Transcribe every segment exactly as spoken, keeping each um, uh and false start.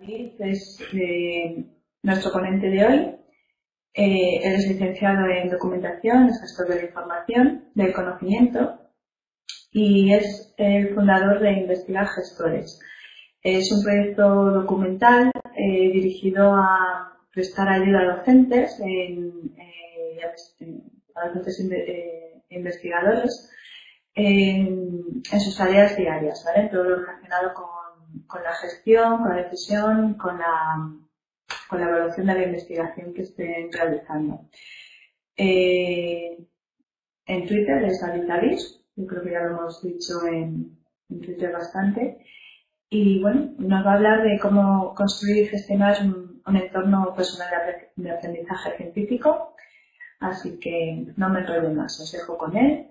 David es eh, nuestro ponente de hoy. Eh, él es licenciado en documentación, es gestor de la información, del conocimiento y es el fundador de Investigar Gestores. Es un proyecto documental eh, dirigido a prestar ayuda a docentes, en, eh, a docentes eh, investigadores en, en sus tareas diarias, ¿vale? Todo lo relacionado con, con la gestión, con la decisión, con la, con la evaluación de la investigación que estén realizando. Eh, en Twitter es David David, yo creo que ya lo hemos dicho en, en Twitter bastante. Y bueno, nos va a hablar de cómo construir y gestionar un, un entorno personal de aprendizaje científico. Así que no me enrollo más, os dejo con él.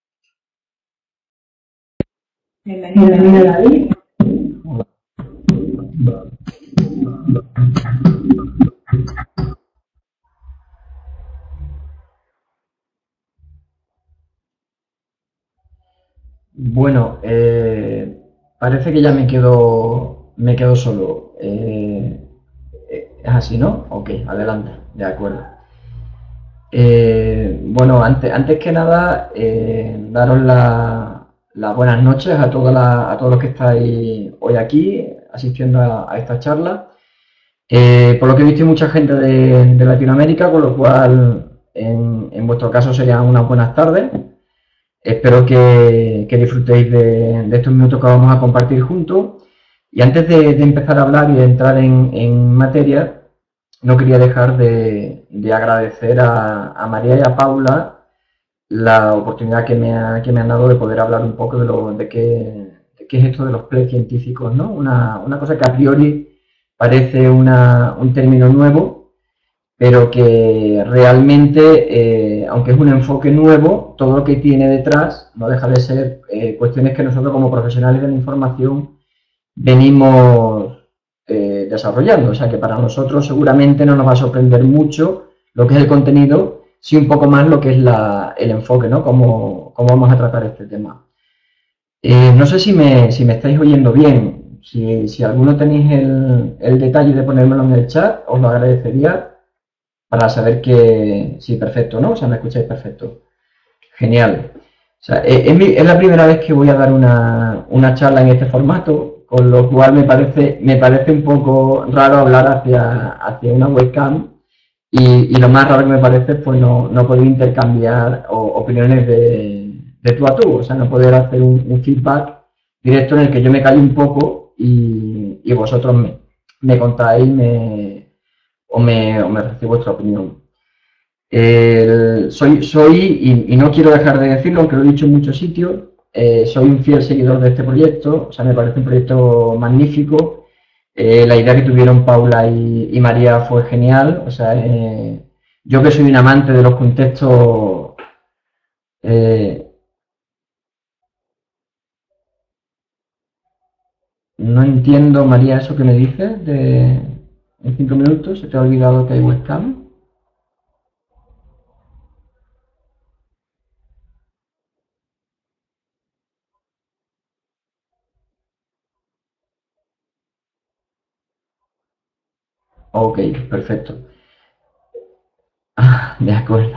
Bienvenido, Bienvenido David. Bueno, eh, parece que ya me quedo, me quedo solo. Eh, es así, ¿no? Ok, adelante, de acuerdo. Eh, bueno, antes, antes que nada, eh, daros las la buenas noches a, toda la, a todos los que estáis hoy aquí asistiendo a, a esta charla. Eh, por lo que he visto, hay mucha gente de, de Latinoamérica, con lo cual, en, en vuestro caso, serían unas buenas tardes. Espero que, que disfrutéis de, de estos minutos que vamos a compartir juntos. Y antes de, de empezar a hablar y de entrar en, en materia, no quería dejar de, de agradecer a, a María y a Paula la oportunidad que me, ha, que me han dado de poder hablar un poco de, lo, de, qué, de qué es esto de los precientíficos, ¿no? Una, una cosa que a priori parece una, un término nuevo, pero que realmente, eh, aunque es un enfoque nuevo, todo lo que tiene detrás no deja de ser eh, cuestiones que nosotros como profesionales de la información venimos eh, desarrollando. O sea que para nosotros seguramente no nos va a sorprender mucho lo que es el contenido, sí un poco más lo que es la, el enfoque, ¿no? Cómo, cómo vamos a tratar este tema. Eh, no sé si me, si me estáis oyendo bien. Si, si alguno tenéis el, el detalle de ponérmelo en el chat, os lo agradecería para saber que sí, perfecto, ¿no? O sea, me escucháis perfecto. Genial. O sea, es, mi, es la primera vez que voy a dar una, una charla en este formato, con lo cual me parece, me parece un poco raro hablar hacia, hacia una webcam y, y lo más raro que me parece es pues no, no poder intercambiar o, opiniones de, de tú a tú, o sea, no poder hacer un, un feedback directo en el que yo me callo un poco y, y vosotros me, me contáis me, o, me, o me ofrecéis vuestra opinión. El, soy, soy y, y no quiero dejar de decirlo, aunque lo he dicho en muchos sitios, eh, soy un fiel seguidor de este proyecto, o sea, me parece un proyecto magnífico. Eh, la idea que tuvieron Paula y, y María fue genial, o sea, eh, yo que soy un amante de los contextos, eh, no entiendo, María, eso que me dices de en cinco minutos, se te ha olvidado que hay webcam. Ok, perfecto. Ah, de acuerdo.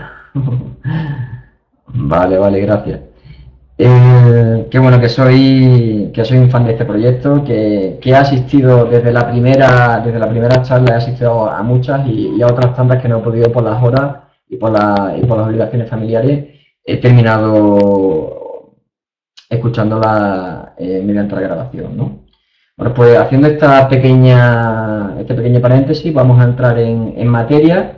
Vale, vale, gracias. Eh, qué bueno que soy, que soy un fan de este proyecto, que, que he asistido desde la primera, desde la primera charla, he asistido a muchas y, y a otras tantas que no he podido por las horas y por, la, y por las obligaciones familiares. He terminado escuchándola eh, mediante la grabación, ¿no? Bueno, pues haciendo esta pequeña, este pequeño paréntesis, vamos a entrar en, en materia.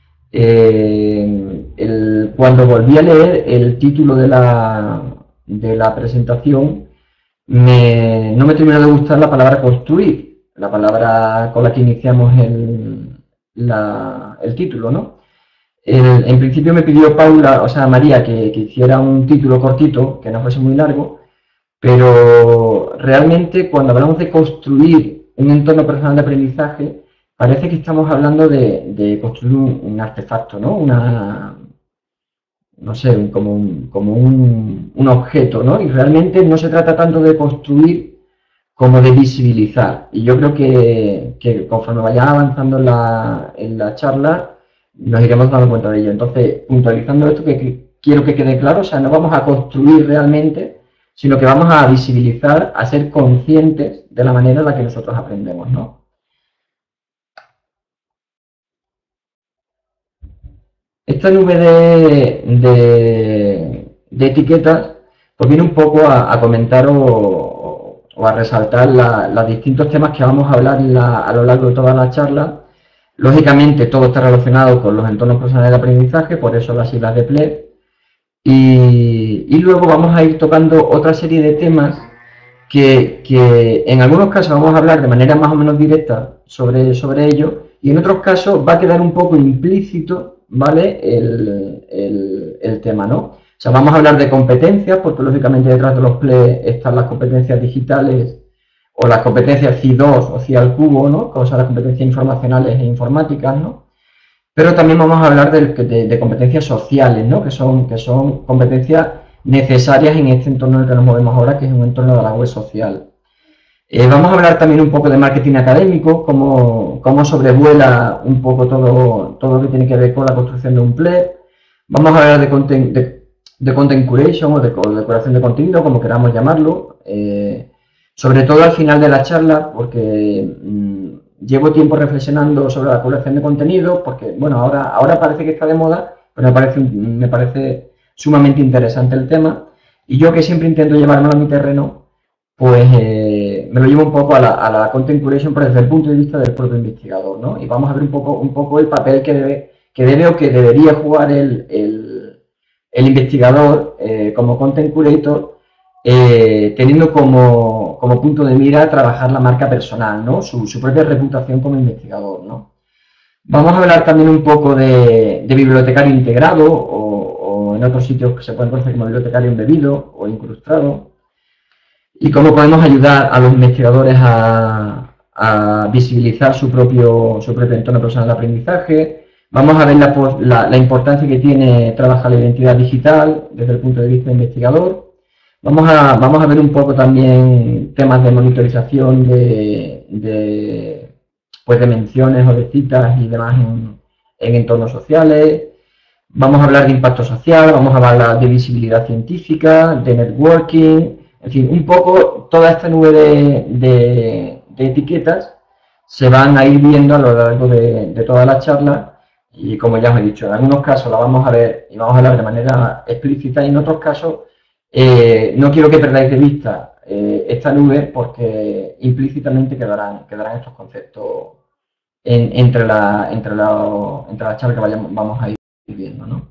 Eh, el, cuando volví a leer el título de la, de la presentación, me, no me terminó de gustar la palabra construir, la palabra con la que iniciamos el, la, el título, ¿no? El, en principio me pidió Paula, o sea, María, que, que hiciera un título cortito, que no fuese muy largo, pero realmente cuando hablamos de construir un entorno personal de aprendizaje, parece que estamos hablando de, de construir un, un artefacto, ¿no? Una, no sé, un, como, un, como un, un objeto, ¿no? Y realmente no se trata tanto de construir como de visibilizar. Y yo creo que, que conforme vaya avanzando en la, en la charla, nos iremos dando cuenta de ello. Entonces, puntualizando esto, que, que quiero que quede claro, o sea, no vamos a construir realmente, sino que vamos a visibilizar, a ser conscientes de la manera en la que nosotros aprendemos, ¿no? Esta nube de, de, de etiquetas pues viene un poco a, a comentar o, o a resaltar la, los distintos temas que vamos a hablar la, a lo largo de toda la charla. Lógicamente todo está relacionado con los entornos personales de aprendizaje, por eso las siglas de P L E. Y, y luego vamos a ir tocando otra serie de temas que, que en algunos casos vamos a hablar de manera más o menos directa sobre, sobre ello, y en otros casos va a quedar un poco implícito, ¿vale?, el, el, el tema, ¿no? O sea, vamos a hablar de competencias, porque lógicamente detrás de los P L E están las competencias digitales o las competencias C I dos o C I al cubo, ¿no?, o sea, las competencias informacionales e informáticas, ¿no? Pero también vamos a hablar de, de, de competencias sociales, ¿no?, que son, que son competencias necesarias en este entorno en el que nos movemos ahora, que es un entorno de la web social. Eh, vamos a hablar también un poco de marketing académico, cómo, cómo sobrevuela un poco todo, todo lo que tiene que ver con la construcción de un P L E. Vamos a hablar de content, de, de content curation o de, de curación de contenido, como queramos llamarlo. Eh, sobre todo al final de la charla, porque mmm, llevo tiempo reflexionando sobre la curación de contenido, porque bueno, ahora, ahora parece que está de moda, pero me parece, me parece sumamente interesante el tema. Y yo, que siempre intento llevármelo a mi terreno, pues eh, me lo llevo un poco a la, a la content curation, pero desde el punto de vista del propio investigador, ¿no? Y vamos a ver un poco, un poco el papel que debe, que debe o que debería jugar el, el, el investigador eh, como content curator, eh, teniendo como, como punto de mira trabajar la marca personal, ¿no?, su, su propia reputación como investigador, ¿no? Vamos a hablar también un poco de, de bibliotecario integrado, o, o en otros sitios que se pueden conocer como bibliotecario embebido o incrustado, y cómo podemos ayudar a los investigadores a, a visibilizar su propio, su propio entorno personal de aprendizaje. Vamos a ver la, la, la importancia que tiene trabajar la identidad digital desde el punto de vista investigador. Vamos a, vamos a ver un poco también temas de monitorización de, de, pues de menciones o de citas y demás en, en entornos sociales. Vamos a hablar de impacto social, vamos a hablar de visibilidad científica, de networking. En fin, un poco toda esta nube de, de, de etiquetas se van a ir viendo a lo largo de, de toda la charla, y como ya os he dicho, en algunos casos la vamos a ver y vamos a hablar de manera explícita, y en otros casos eh, no quiero que perdáis de vista eh, esta nube, porque implícitamente quedarán, quedarán estos conceptos en, entre, la, entre, la, entre la charla que vayamos, vamos a ir viendo, ¿no?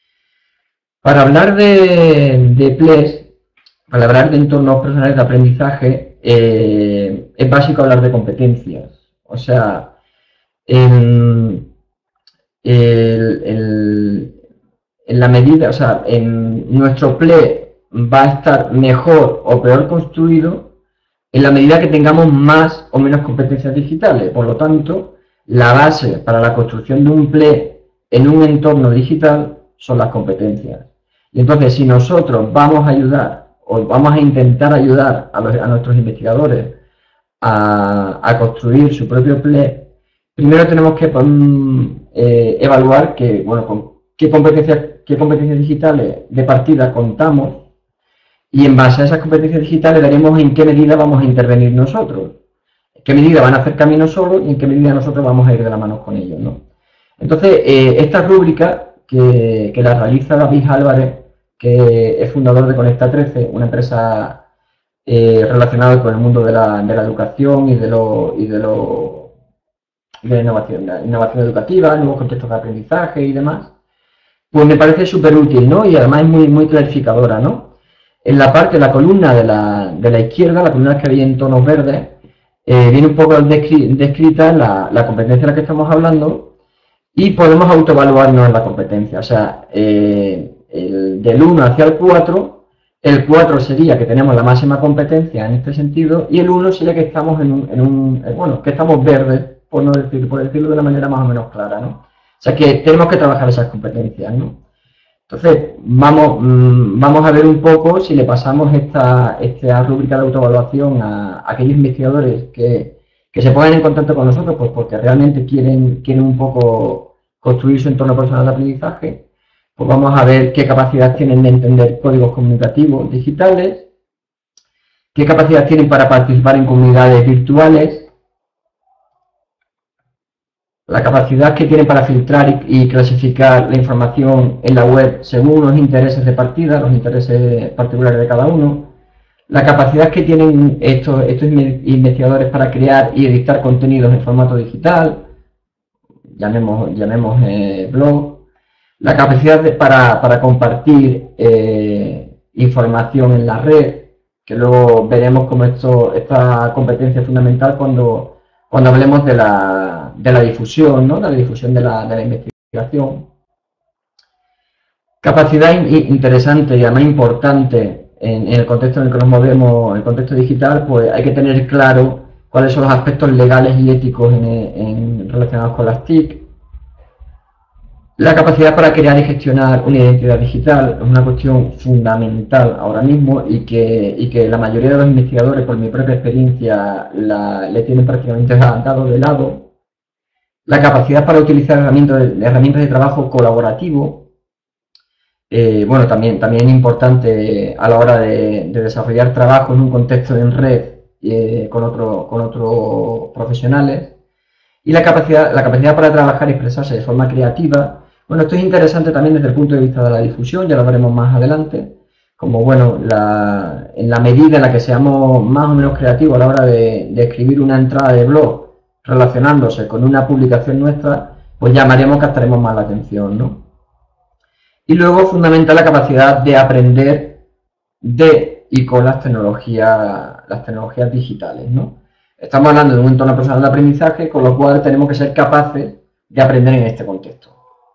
Para hablar de, de P L E S, para hablar de entornos personales de aprendizaje, eh, es básico hablar de competencias. O sea, en, el, el, en la medida, o sea, en nuestro P L E va a estar mejor o peor construido en la medida que tengamos más o menos competencias digitales. Por lo tanto, la base para la construcción de un P L E en un entorno digital son las competencias. Y entonces, si nosotros vamos a ayudar o vamos a intentar ayudar a, los, a nuestros investigadores a, a construir su propio P L E, primero tenemos que um, eh, evaluar que, bueno, con qué competencias, qué competencias digitales de partida contamos, y en base a esas competencias digitales veremos en qué medida vamos a intervenir nosotros, en qué medida van a hacer camino solos y en qué medida nosotros vamos a ir de la mano con ellos, ¿no? Entonces, eh, esta rúbrica que, que la realiza David Álvarez, que es fundador de Conecta trece, una empresa eh, relacionada con el mundo de la, de la educación y de, lo, y de, lo, de la innovación, la innovación educativa, nuevos contextos de aprendizaje y demás, pues me parece súper útil, ¿no? Y además es muy, muy clarificadora, ¿no? En la parte, la columna de la, de la izquierda, la columna que hay en tonos verdes, eh, viene un poco descri descrita la, la competencia de la que estamos hablando, y podemos autoevaluarnos en la competencia. O sea, eh, el, del uno hacia el cuatro, el cuatro sería que tenemos la máxima competencia en este sentido, y el uno sería que estamos en un, en un eh, bueno, que estamos verdes, por no decir, por decirlo de una manera más o menos clara, ¿no? O sea que tenemos que trabajar esas competencias, ¿no? Entonces, vamos, mmm, vamos a ver un poco si le pasamos esta, esta rúbrica de autoevaluación a, a aquellos investigadores que, que se pongan en contacto con nosotros, pues porque realmente quieren, quieren un poco construir su entorno personal de aprendizaje. Pues vamos a ver qué capacidad tienen de entender códigos comunicativos digitales, qué capacidad tienen para participar en comunidades virtuales, la capacidad que tienen para filtrar y, y clasificar la información en la web según los intereses de partida, los intereses particulares de cada uno, la capacidad que tienen estos, estos investigadores para crear y editar contenidos en formato digital, llamemos, llamemos eh, blog, la capacidad de, para, para compartir eh, información en la red, que luego veremos cómo esto, esta competencia es fundamental cuando, cuando hablemos de la, de la difusión, ¿no? de la difusión de la, de la investigación. Capacidad in, interesante y además importante en, en el contexto en el que nos movemos, en el contexto digital, pues hay que tener claro cuáles son los aspectos legales y éticos en, en, relacionados con las T I C. La capacidad para crear y gestionar una identidad digital es una cuestión fundamental ahora mismo y que, y que la mayoría de los investigadores, por mi propia experiencia, la, le tienen prácticamente dado de lado. La capacidad para utilizar herramientas de, herramientas de trabajo colaborativo, eh, bueno, también, también importante a la hora de, de desarrollar trabajo en un contexto en red eh, con otros con otros profesionales. Y la capacidad, la capacidad para trabajar y expresarse de forma creativa. Bueno, esto es interesante también desde el punto de vista de la difusión, ya lo veremos más adelante, como bueno, la, en la medida en la que seamos más o menos creativos a la hora de, de escribir una entrada de blog relacionándose con una publicación nuestra, pues llamaremos, captaremos más la atención, ¿no? Y luego, fundamental, la capacidad de aprender de y con las tecnologías, las tecnologías digitales, ¿no? Estamos hablando de un entorno personal de aprendizaje, con lo cual tenemos que ser capaces de aprender en este contexto.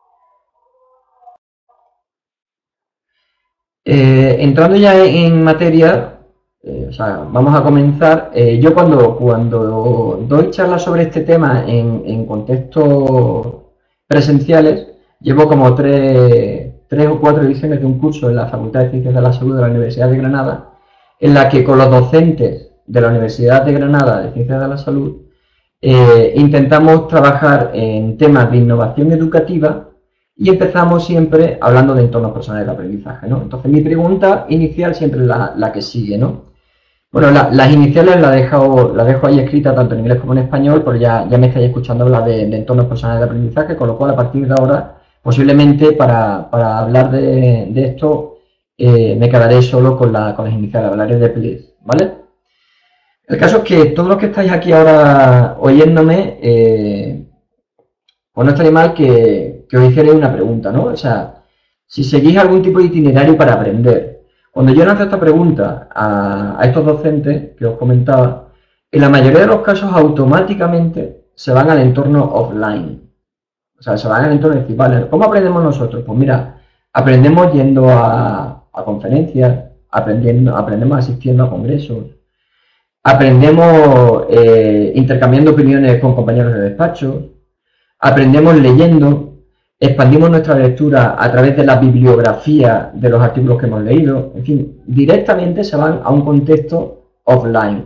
Eh, entrando ya en materia, eh, o sea, vamos a comenzar. Eh, yo cuando, cuando doy charlas sobre este tema en, en contextos presenciales, llevo como tres, tres o cuatro ediciones de un curso en la Facultad de Ciencias de la Salud de la Universidad de Granada, en la que con los docentes de la Universidad de Granada de Ciencias de la Salud eh, intentamos trabajar en temas de innovación educativa y empezamos siempre hablando de entornos personales de aprendizaje, ¿no? Entonces mi pregunta inicial siempre es la, la que sigue, ¿no? Bueno, la, las iniciales las dejo, la dejo ahí escritas tanto en inglés como en español, pero ya, ya me estáis escuchando hablar de, de entornos personales de aprendizaje, con lo cual a partir de ahora posiblemente para, para hablar de, de esto eh, me quedaré solo con, la, con las iniciales, hablaré de please, ¿vale? El caso es que todos los que estáis aquí ahora oyéndome, eh, pues no estaría mal que, que os hicierais una pregunta, ¿no? O sea, si seguís algún tipo de itinerario para aprender. Cuando yo lanzo esta pregunta a, a estos docentes que os comentaba, en la mayoría de los casos automáticamente se van al entorno offline. O sea, se van al entorno y decir, vale, ¿cómo aprendemos nosotros? Pues mira, aprendemos yendo a, a conferencias, aprendiendo, aprendemos asistiendo a congresos, aprendemos eh, intercambiando opiniones con compañeros de despacho, aprendemos leyendo, expandimos nuestra lectura a través de la bibliografía de los artículos que hemos leído, en fin, directamente se van a un contexto offline.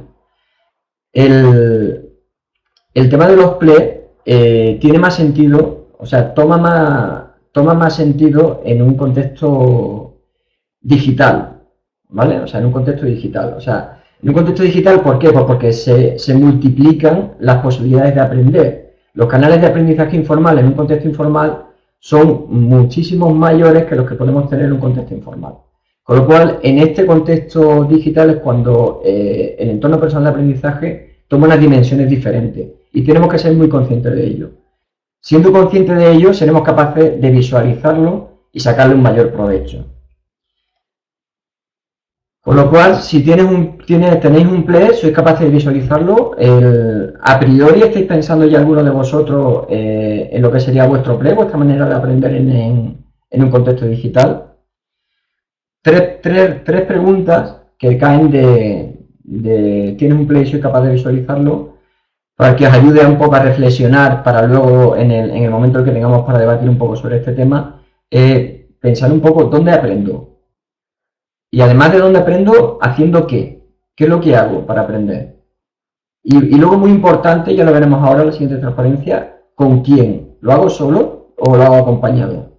El, el tema de los P L E eh, tiene más sentido, o sea, toma más, toma más sentido en un contexto digital, ¿vale? O sea, en un contexto digital, o sea, en un contexto digital, ¿por qué? Pues porque se, se multiplican las posibilidades de aprender. Los canales de aprendizaje informal en un contexto informal son muchísimos mayores que los que podemos tener en un contexto informal. Con lo cual, en este contexto digital es cuando eh, el entorno personal de aprendizaje toma unas dimensiones diferentes y tenemos que ser muy conscientes de ello. Siendo conscientes de ello, seremos capaces de visualizarlo y sacarle un mayor provecho. Con lo cual, si tienes un, tienes, tenéis un P L E, sois capaces de visualizarlo. El, a priori estáis pensando ya algunos de vosotros eh, en lo que sería vuestro P L E, vuestra manera de aprender en, en, en un contexto digital. Tres, tres, tres preguntas que caen de, de ¿tienes un P L E y sois capaz de visualizarlo? Para que os ayude un poco a reflexionar para luego, en el, en el momento en que tengamos para debatir un poco sobre este tema, eh, pensar un poco dónde aprendo. Y además de dónde aprendo, haciendo qué. ¿Qué es lo que hago para aprender? Y, y luego, muy importante, ya lo veremos ahora en la siguiente transparencia, ¿con quién? ¿Lo hago solo o lo hago acompañado?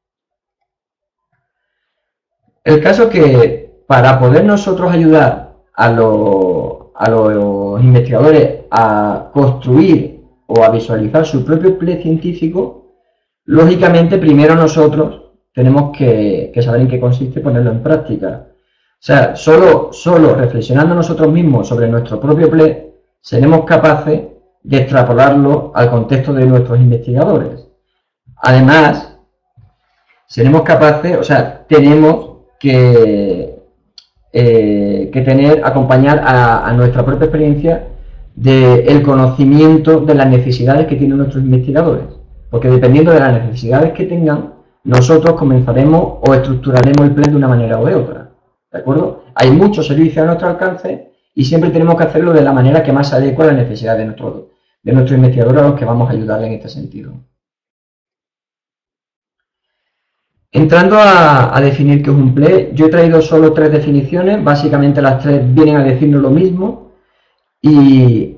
El caso es que para poder nosotros ayudar a los, a los investigadores a construir o a visualizar su propio play científico, lógicamente primero nosotros tenemos que, que saber en qué consiste ponerlo en práctica. O sea, solo, solo reflexionando nosotros mismos sobre nuestro propio play, seremos capaces de extrapolarlo al contexto de nuestros investigadores. Además, seremos capaces, o sea, tenemos que, eh, que tener, acompañar a, a nuestra propia experiencia del conocimiento de las necesidades que tienen nuestros investigadores. Porque dependiendo de las necesidades que tengan, nosotros comenzaremos o estructuraremos el play de una manera o de otra. ¿De acuerdo? Hay muchos servicios a nuestro alcance y siempre tenemos que hacerlo de la manera que más se adecua a la necesidad de nuestro, de nuestro investigador, a los que vamos a ayudarle en este sentido. Entrando a, a definir qué es un play, yo he traído solo tres definiciones, básicamente las tres vienen a decirnos lo mismo y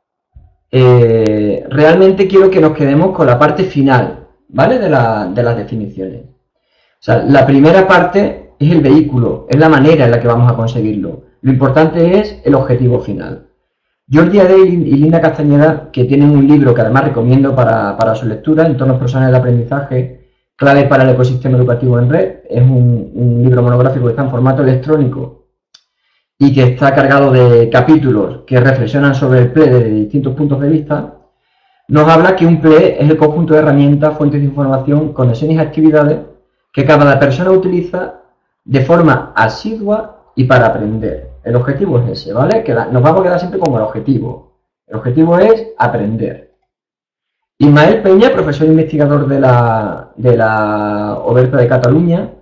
eh, realmente quiero que nos quedemos con la parte final, ¿vale? De, la, de las definiciones. O sea, la primera parte es el vehículo, es la manera en la que vamos a conseguirlo. Lo importante es el objetivo final. Jordi Adey y Linda Castañeda, que tienen un libro que además recomiendo para, para su lectura, Entornos personales de aprendizaje, clave para el ecosistema educativo en red, es un, un libro monográfico que está en formato electrónico y que está cargado de capítulos que reflexionan sobre el play desde distintos puntos de vista. Nos habla que un play es el conjunto de herramientas, fuentes de información, conexiones y actividades que cada persona utiliza de forma asidua y para aprender. El objetivo es ese, ¿vale? Queda, nos vamos a quedar siempre con el objetivo. El objetivo es aprender. Ismael Peña, profesor investigador de la, de la Oberta de Cataluña,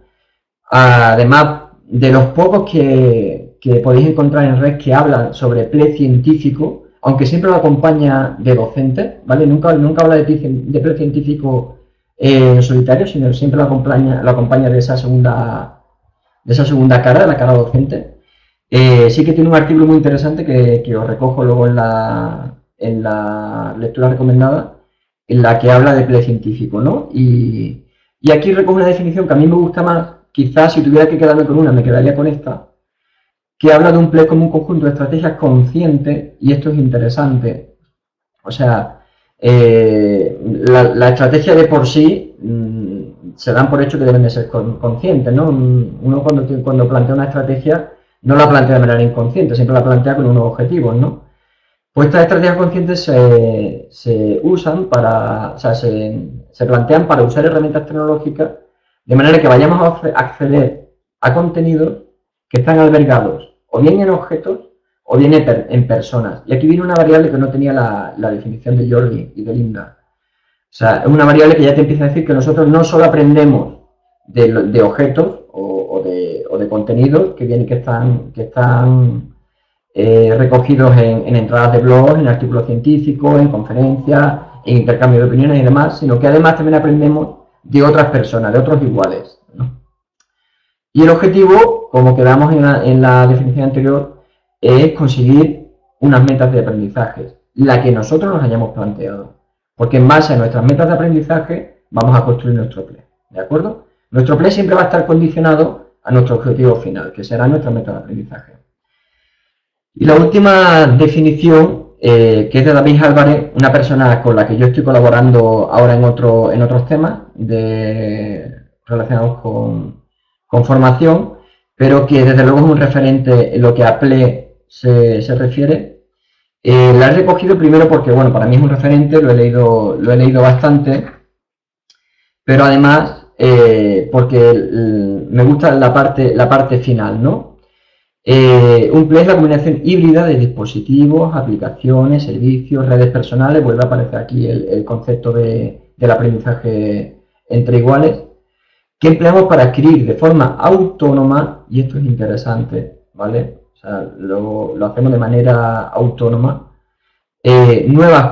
además de los pocos que, que podéis encontrar en red que hablan sobre play científico, aunque siempre lo acompaña de docente, ¿vale? Nunca, nunca habla de, de play científico eh, en solitario, sino siempre lo acompaña, lo acompaña de esa segunda, de esa segunda cara, de la cara docente. Eh, sí que tiene un artículo muy interesante que, que os recojo luego en la, en la lectura recomendada, en la que habla de play científico, ¿no? Y, y aquí recojo una definición que a mí me gusta más, quizás si tuviera que quedarme con una me quedaría con esta, que habla de un play como un conjunto de estrategias conscientes, y esto es interesante. O sea, eh, la, la estrategia de por sí mmm, se dan por hecho que deben de ser conscientes, ¿no? Uno cuando, cuando plantea una estrategia no la plantea de manera inconsciente, siempre la plantea con unos objetivos, ¿no? Pues estas estrategias conscientes se, se usan para, o sea, se, se plantean para usar herramientas tecnológicas de manera que vayamos a acceder a contenidos que están albergados o bien en objetos o bien en personas. Y aquí viene una variable que no tenía la, la definición de Jordi y de Linda. O sea, es una variable que ya te empieza a decir que nosotros no solo aprendemos de, de objetos o, o, de, o de contenidos que vienen que están, que están eh, recogidos en, en entradas de blogs, en artículos científicos, en conferencias, en intercambio de opiniones y demás, sino que además también aprendemos de otras personas, de otros iguales, ¿no? Y el objetivo, como quedamos en la, en la definición anterior, es conseguir unas metas de aprendizaje, la que nosotros nos hayamos planteado. Porque en base a nuestras metas de aprendizaje vamos a construir nuestro play, ¿de acuerdo? Nuestro play siempre va a estar condicionado a nuestro objetivo final, que será nuestra meta de aprendizaje. Y la última definición, eh, que es de David Álvarez, una persona con la que yo estoy colaborando ahora en, otro, en otros temas de, relacionados con, con formación, pero que desde luego es un referente en lo que a play se, se refiere. Eh, la he recogido primero porque, bueno, para mí es un referente, lo he leído, lo he leído bastante, pero además eh, porque el, me gusta la parte, la parte final, ¿no? Eh, un play es la combinación híbrida de dispositivos, aplicaciones, servicios, redes personales, vuelve a aparecer aquí el, el concepto de, del aprendizaje entre iguales, que empleamos para adquirir de forma autónoma, y esto es interesante, ¿vale? O sea, lo, lo hacemos de manera autónoma, eh, nuevas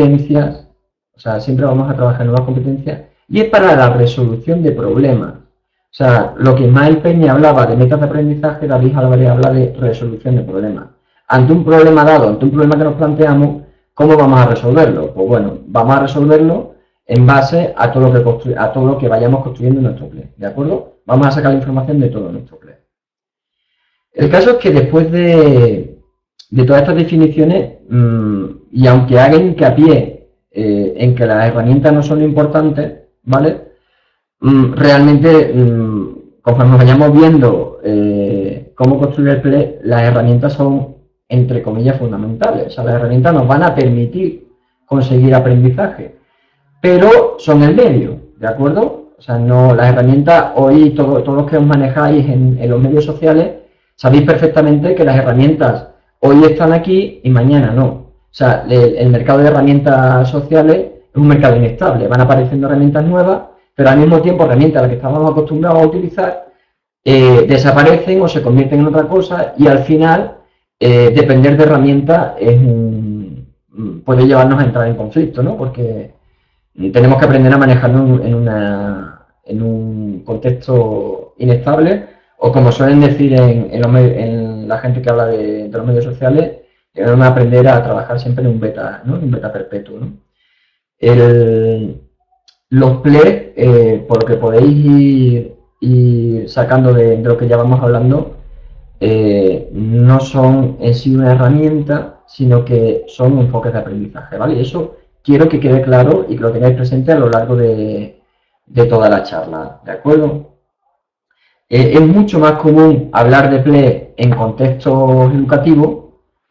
competencias, o sea, siempre vamos a trabajar en nuevas competencias, y es para la resolución de problemas. O sea, lo que Ismael Peña hablaba de metas de aprendizaje, David Álvarez habla de resolución de problemas. Ante un problema dado, ante un problema que nos planteamos, ¿cómo vamos a resolverlo? Pues bueno, vamos a resolverlo en base a todo lo que, constru a todo lo que vayamos construyendo en nuestro P L E, ¿de acuerdo? Vamos a sacar la información de todo nuestro P L E. El caso es que después de, de todas estas definiciones, mmm, y aunque haga hincapié eh, en que las herramientas no son lo importante, ¿vale? Mm, realmente, mm, conforme vayamos viendo eh, cómo construir el P L E, las herramientas son, entre comillas, fundamentales. O sea, las herramientas nos van a permitir conseguir aprendizaje, pero son el medio, ¿de acuerdo? O sea, no, las herramientas, hoy todo, todos los que os manejáis en, en los medios sociales, sabéis perfectamente que las herramientas hoy están aquí y mañana no. O sea, el, el mercado de herramientas sociales es un mercado inestable, van apareciendo herramientas nuevas, pero al mismo tiempo herramientas a las que estábamos acostumbrados a utilizar eh, desaparecen o se convierten en otra cosa y al final eh, depender de herramientas es un, puede llevarnos a entrar en conflicto, ¿no? Porque tenemos que aprender a manejarnos en, una, en un contexto inestable o como suelen decir en, en, los, en la gente que habla de, de los medios sociales, debemos aprender a trabajar siempre en un beta, ¿no? En un beta perpetuo, ¿no? El, los P L E, eh, por lo que podéis ir, ir sacando de, de lo que ya vamos hablando, eh, no son en sí una herramienta, sino que son enfoques de aprendizaje, ¿vale? Y eso quiero que quede claro y que lo tengáis presente a lo largo de, de toda la charla, ¿de acuerdo? Eh, es mucho más común hablar de P L E en contextos educativos.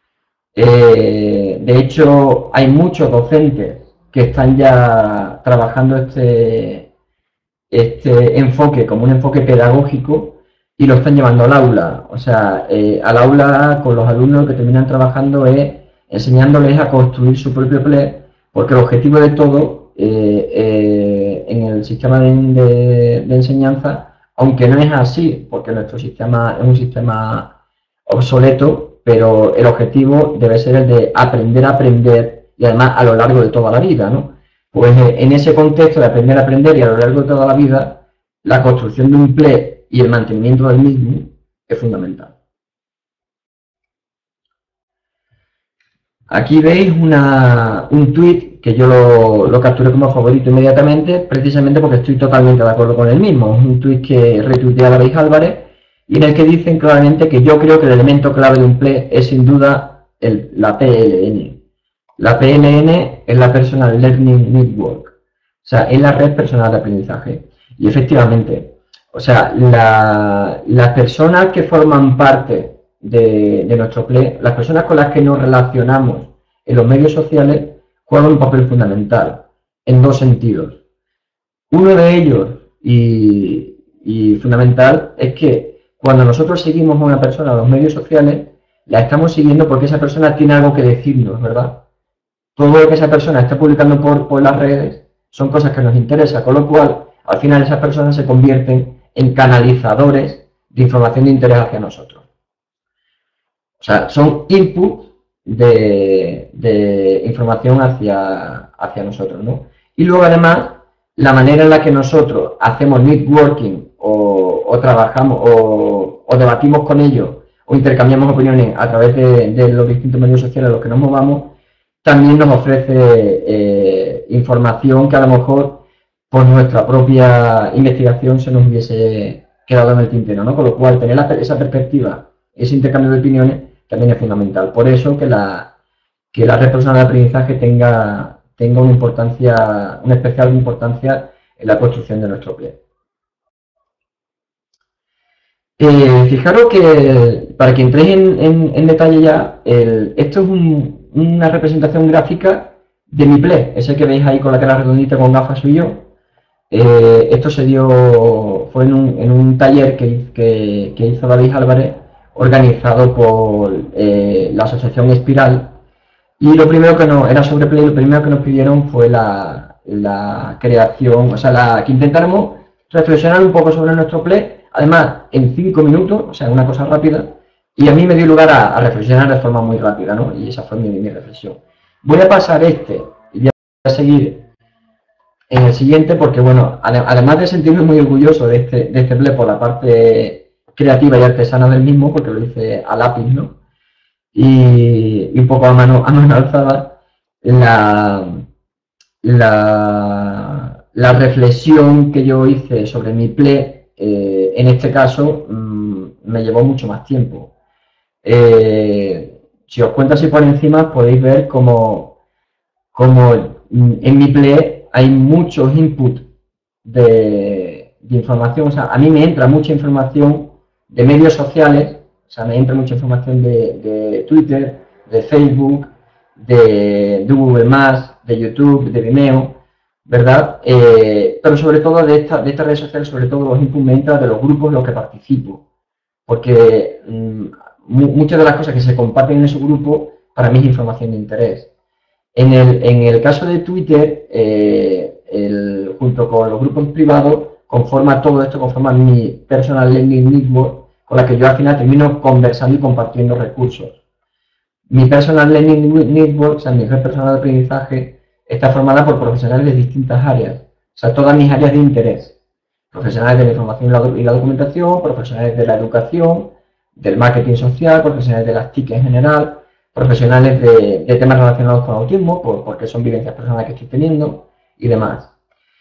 Eh, de hecho, hay muchos docentes que están ya trabajando este, este enfoque como un enfoque pedagógico y lo están llevando al aula. O sea, eh, al aula con los alumnos lo que terminan trabajando es enseñándoles a construir su propio P L E, porque el objetivo de todo eh, eh, en el sistema de, de, de enseñanza, aunque no es así, porque nuestro sistema es un sistema obsoleto, pero el objetivo debe ser el de aprender a aprender y además a lo largo de toda la vida, ¿no? Pues en ese contexto de aprender a aprender y a lo largo de toda la vida, la construcción de un P L E y el mantenimiento del mismo es fundamental. Aquí veis una, un tweet que yo lo, lo capturé como favorito inmediatamente, precisamente porque estoy totalmente de acuerdo con el mismo. Es un tweet que retuitea David Álvarez y en el que dicen claramente que yo creo que el elemento clave de un P L E es sin duda el, la P L N. La P L N es la Personal Learning Network, o sea, es la red personal de aprendizaje. Y efectivamente, o sea, la, las personas que forman parte de, de nuestro P L E, las personas con las que nos relacionamos en los medios sociales, juegan un papel fundamental en dos sentidos. Uno de ellos, y, y fundamental, es que cuando nosotros seguimos a una persona en los medios sociales, la estamos siguiendo porque esa persona tiene algo que decirnos, ¿verdad? Todo lo que esa persona está publicando por, por las redes son cosas que nos interesan, con lo cual, al final esas personas se convierten en canalizadores de información de interés hacia nosotros. O sea, son inputs de, de información hacia, hacia nosotros, ¿no? Y luego, además, la manera en la que nosotros hacemos networking o, o trabajamos o, o debatimos con ellos o intercambiamos opiniones a través de, de los distintos medios sociales a los que nos movamos, también nos ofrece eh, información que a lo mejor por nuestra propia investigación se nos hubiese quedado en el tintero, ¿no? Con lo cual, tener la, esa perspectiva, ese intercambio de opiniones, también es fundamental. Por eso que la, que la red personal de aprendizaje tenga, tenga una importancia, una especial importancia en la construcción de nuestro P L E. Eh, fijaros que, para que entréis en, en, en detalle ya, el, esto es un, una representación gráfica de mi P L E, ese que veis ahí con la cara redondita con gafas soy yo. Eh, esto se dio, fue en un, en un taller que, que, que hizo David Álvarez, organizado por eh, la asociación Espiral, y lo primero que nos, era sobre P L E, lo primero que nos pidieron fue la, la creación, o sea, la, que intentáramos reflexionar un poco sobre nuestro P L E, además en cinco minutos, o sea, una cosa rápida, y a mí me dio lugar a, a reflexionar de forma muy rápida, ¿no? Y esa fue mi, mi reflexión. Voy a pasar este, y voy a seguir en el siguiente, porque bueno, además de sentirme muy orgulloso de este, de este ple por la parte creativa y artesana del mismo, porque lo hice a lápiz, ¿no? Y, y un poco a mano, a mano alzada, la, la, la reflexión que yo hice sobre mi ple, eh, en este caso, mmm, me llevó mucho más tiempo. Eh, si os cuento así por encima, podéis ver como, como en mi ple hay muchos inputs de, de información. O sea, a mí me entra mucha información de medios sociales, o sea, me entra mucha información de, de Twitter, de Facebook, de, de Google más, de YouTube, de Vimeo, ¿verdad? Eh, pero sobre todo de, esta, de estas redes sociales, sobre todo los inputs me entran de los grupos en los que participo, porque mmm, muchas de las cosas que se comparten en ese grupo para mí es información de interés. En el, en el caso de Twitter, eh, el, junto con los grupos privados, conforma todo esto, conforma mi personal learning network, con la que yo al final termino conversando y compartiendo recursos. Mi personal learning network, o sea, mi red personal de aprendizaje, está formada por profesionales de distintas áreas, o sea, todas mis áreas de interés. Profesionales de la información y la documentación, profesionales de la educación, del marketing social, profesionales de las T I C en general, profesionales de, de temas relacionados con autismo, por, porque son vivencias personales que estoy teniendo y demás.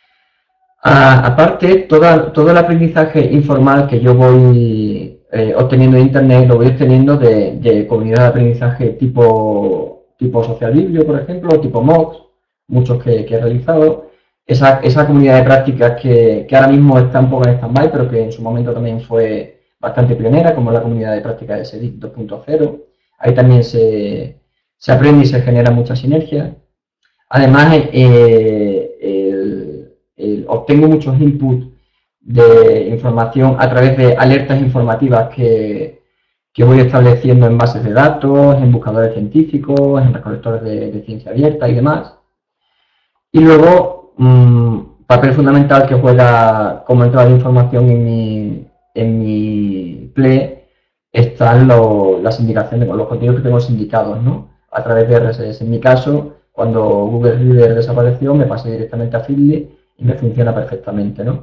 A, aparte, toda, todo el aprendizaje informal que yo voy eh, obteniendo de Internet, lo voy obteniendo de, de comunidades de aprendizaje tipo, tipo Social Biblio, por ejemplo, tipo MOOCs, muchos que, que he realizado. Esa, esa comunidad de prácticas que, que ahora mismo está un poco en stand-by, pero que en su momento también fue bastante pionera, como la comunidad de prácticas de SEDIC dos punto cero. Ahí también se, se aprende y se genera mucha sinergia. Además, eh, el, el, obtengo muchos inputs de información a través de alertas informativas que, que voy estableciendo en bases de datos, en buscadores científicos, en recolectores de, de ciencia abierta y demás. Y luego, mmm, papel fundamental que juega como entrada de información en mi, en mi ple, están lo, las indicaciones, los contenidos que tengo sindicados, ¿no? A través de R S S. En mi caso, cuando Google Reader desapareció, me pasé directamente a Feedly y me funciona perfectamente, ¿no?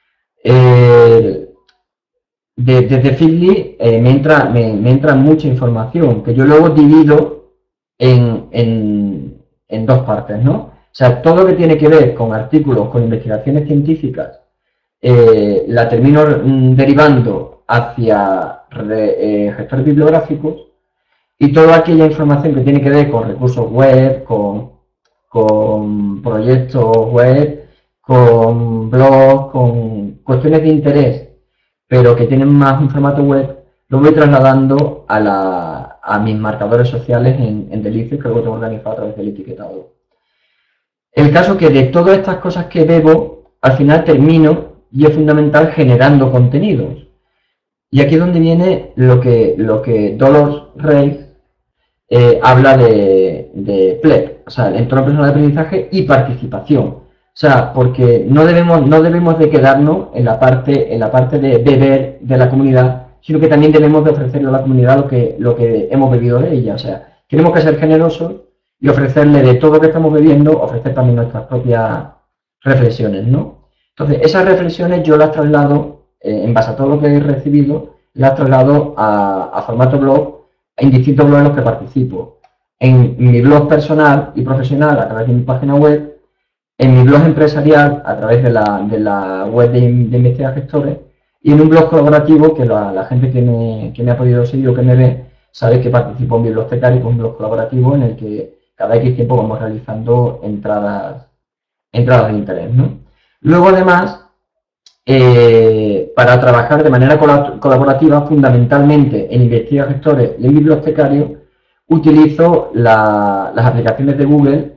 Eh, de, desde Feedly eh, me, entra, me, me entra mucha información que yo luego divido en, en, en dos partes, ¿no? O sea, todo lo que tiene que ver con artículos, con investigaciones científicas, eh, la termino mm, derivando hacia re, eh, gestores bibliográficos, y toda aquella información que tiene que ver con recursos web, con, con proyectos web, con blogs, con cuestiones de interés, pero que tienen más un formato web, lo voy trasladando a, la, a mis marcadores sociales en, en Delicious, que luego tengo organizado a través del etiquetado. El caso que de todas estas cosas que bebo, al final termino, y es fundamental, generando contenidos. Y aquí es donde viene lo que, lo que Dolores Rey eh, habla de, de P L E P, o sea, el entorno personal de aprendizaje y participación. O sea, porque no debemos, no debemos de quedarnos en la parte, en la parte de beber de la comunidad, sino que también debemos de ofrecerle a la comunidad lo que, lo que hemos bebido de ella. O sea, tenemos que ser generosos y ofrecerle de todo lo que estamos bebiendo, ofrecer también nuestras propias reflexiones, ¿no? Entonces, esas reflexiones yo las traslado, eh, en base a todo lo que he recibido, las traslado a, a formato blog, en distintos blogs en los que participo. En mi blog personal y profesional, a través de mi página web, en mi blog empresarial, a través de la, de la web de, de Investiga Gestores, y en un blog colaborativo que la, la gente que me, que me ha podido seguir o que me ve, sabe que participo en Bibliotecario, que es un blog colaborativo en el que cada X tiempo vamos realizando entradas, entradas de interés, ¿no? Luego, además, eh, para trabajar de manera colaborativa, fundamentalmente en Investiga Gestores y en Bibliotecario, utilizo la, las aplicaciones de Google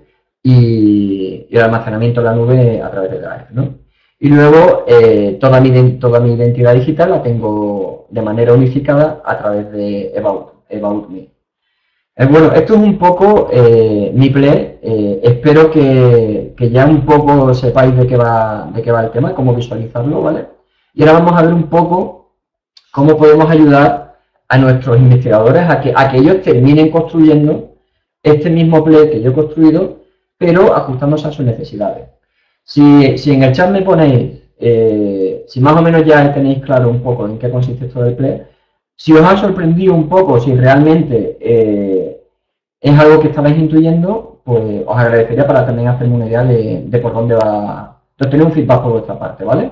y, y el almacenamiento en la nube a través de Drive, ¿no? Y luego, eh, toda, mi, toda mi identidad digital la tengo de manera unificada a través de About, About Me. Eh, bueno, esto es un poco eh, mi ple. Eh, espero que, que ya un poco sepáis de qué va, de qué va el tema, cómo visualizarlo, ¿vale? Y ahora vamos a ver un poco cómo podemos ayudar a nuestros investigadores a que, a que ellos terminen construyendo este mismo ple que yo he construido, pero ajustándose a sus necesidades. Si, si en el chat me ponéis, eh, si más o menos ya tenéis claro un poco en qué consiste esto del P L E, si os ha sorprendido un poco, si realmente eh, es algo que estabais intuyendo, pues os agradecería para también hacerme una idea de, de por dónde va, de obtener un feedback por vuestra parte, ¿vale?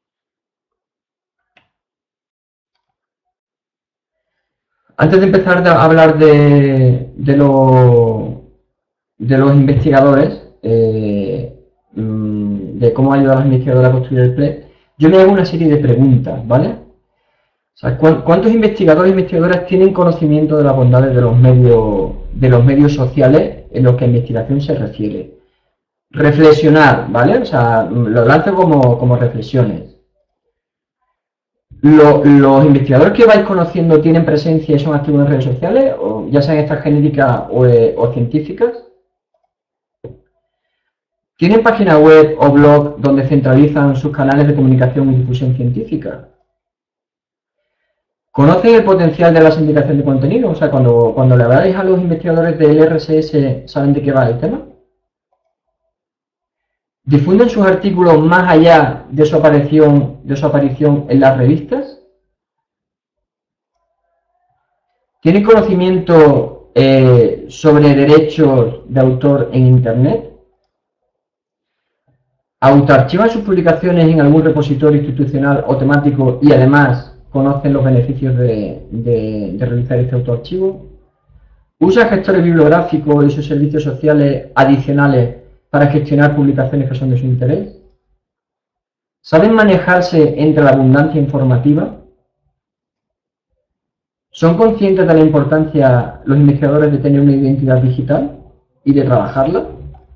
Antes de empezar a hablar de, de, lo, de los investigadores, eh, de cómo ayudar a los investigadores a construir el P L E, yo me hago una serie de preguntas, ¿vale? O sea, ¿cuántos investigadores e investigadoras tienen conocimiento de las bondades de los medios, de los medios sociales en lo que a investigación se refiere? Reflexionar, ¿vale? O sea, lo lanzo como, como reflexiones. Lo, ¿Los investigadores que vais conociendo tienen presencia y son activos en redes sociales, o ya sean estas genéricas o, eh, o científicas? ¿Tienen página web o blog donde centralizan sus canales de comunicación y difusión científica? ¿Conocen el potencial de la sindicación de contenido? O sea, cuando, cuando le habláis a los investigadores del R S S, ¿saben de qué va el tema? ¿Difunden sus artículos más allá de su aparición, de su aparición en las revistas? ¿Tienen conocimiento eh, sobre derechos de autor en Internet? ¿Autoarchivan sus publicaciones en algún repositorio institucional o temático y además conocen los beneficios de, de, de realizar este autoarchivo? ¿Usan gestores bibliográficos y sus servicios sociales adicionales para gestionar publicaciones que son de su interés? ¿Saben manejarse entre la abundancia informativa? ¿Son conscientes de la importancia los investigadores de tener una identidad digital y de trabajarla?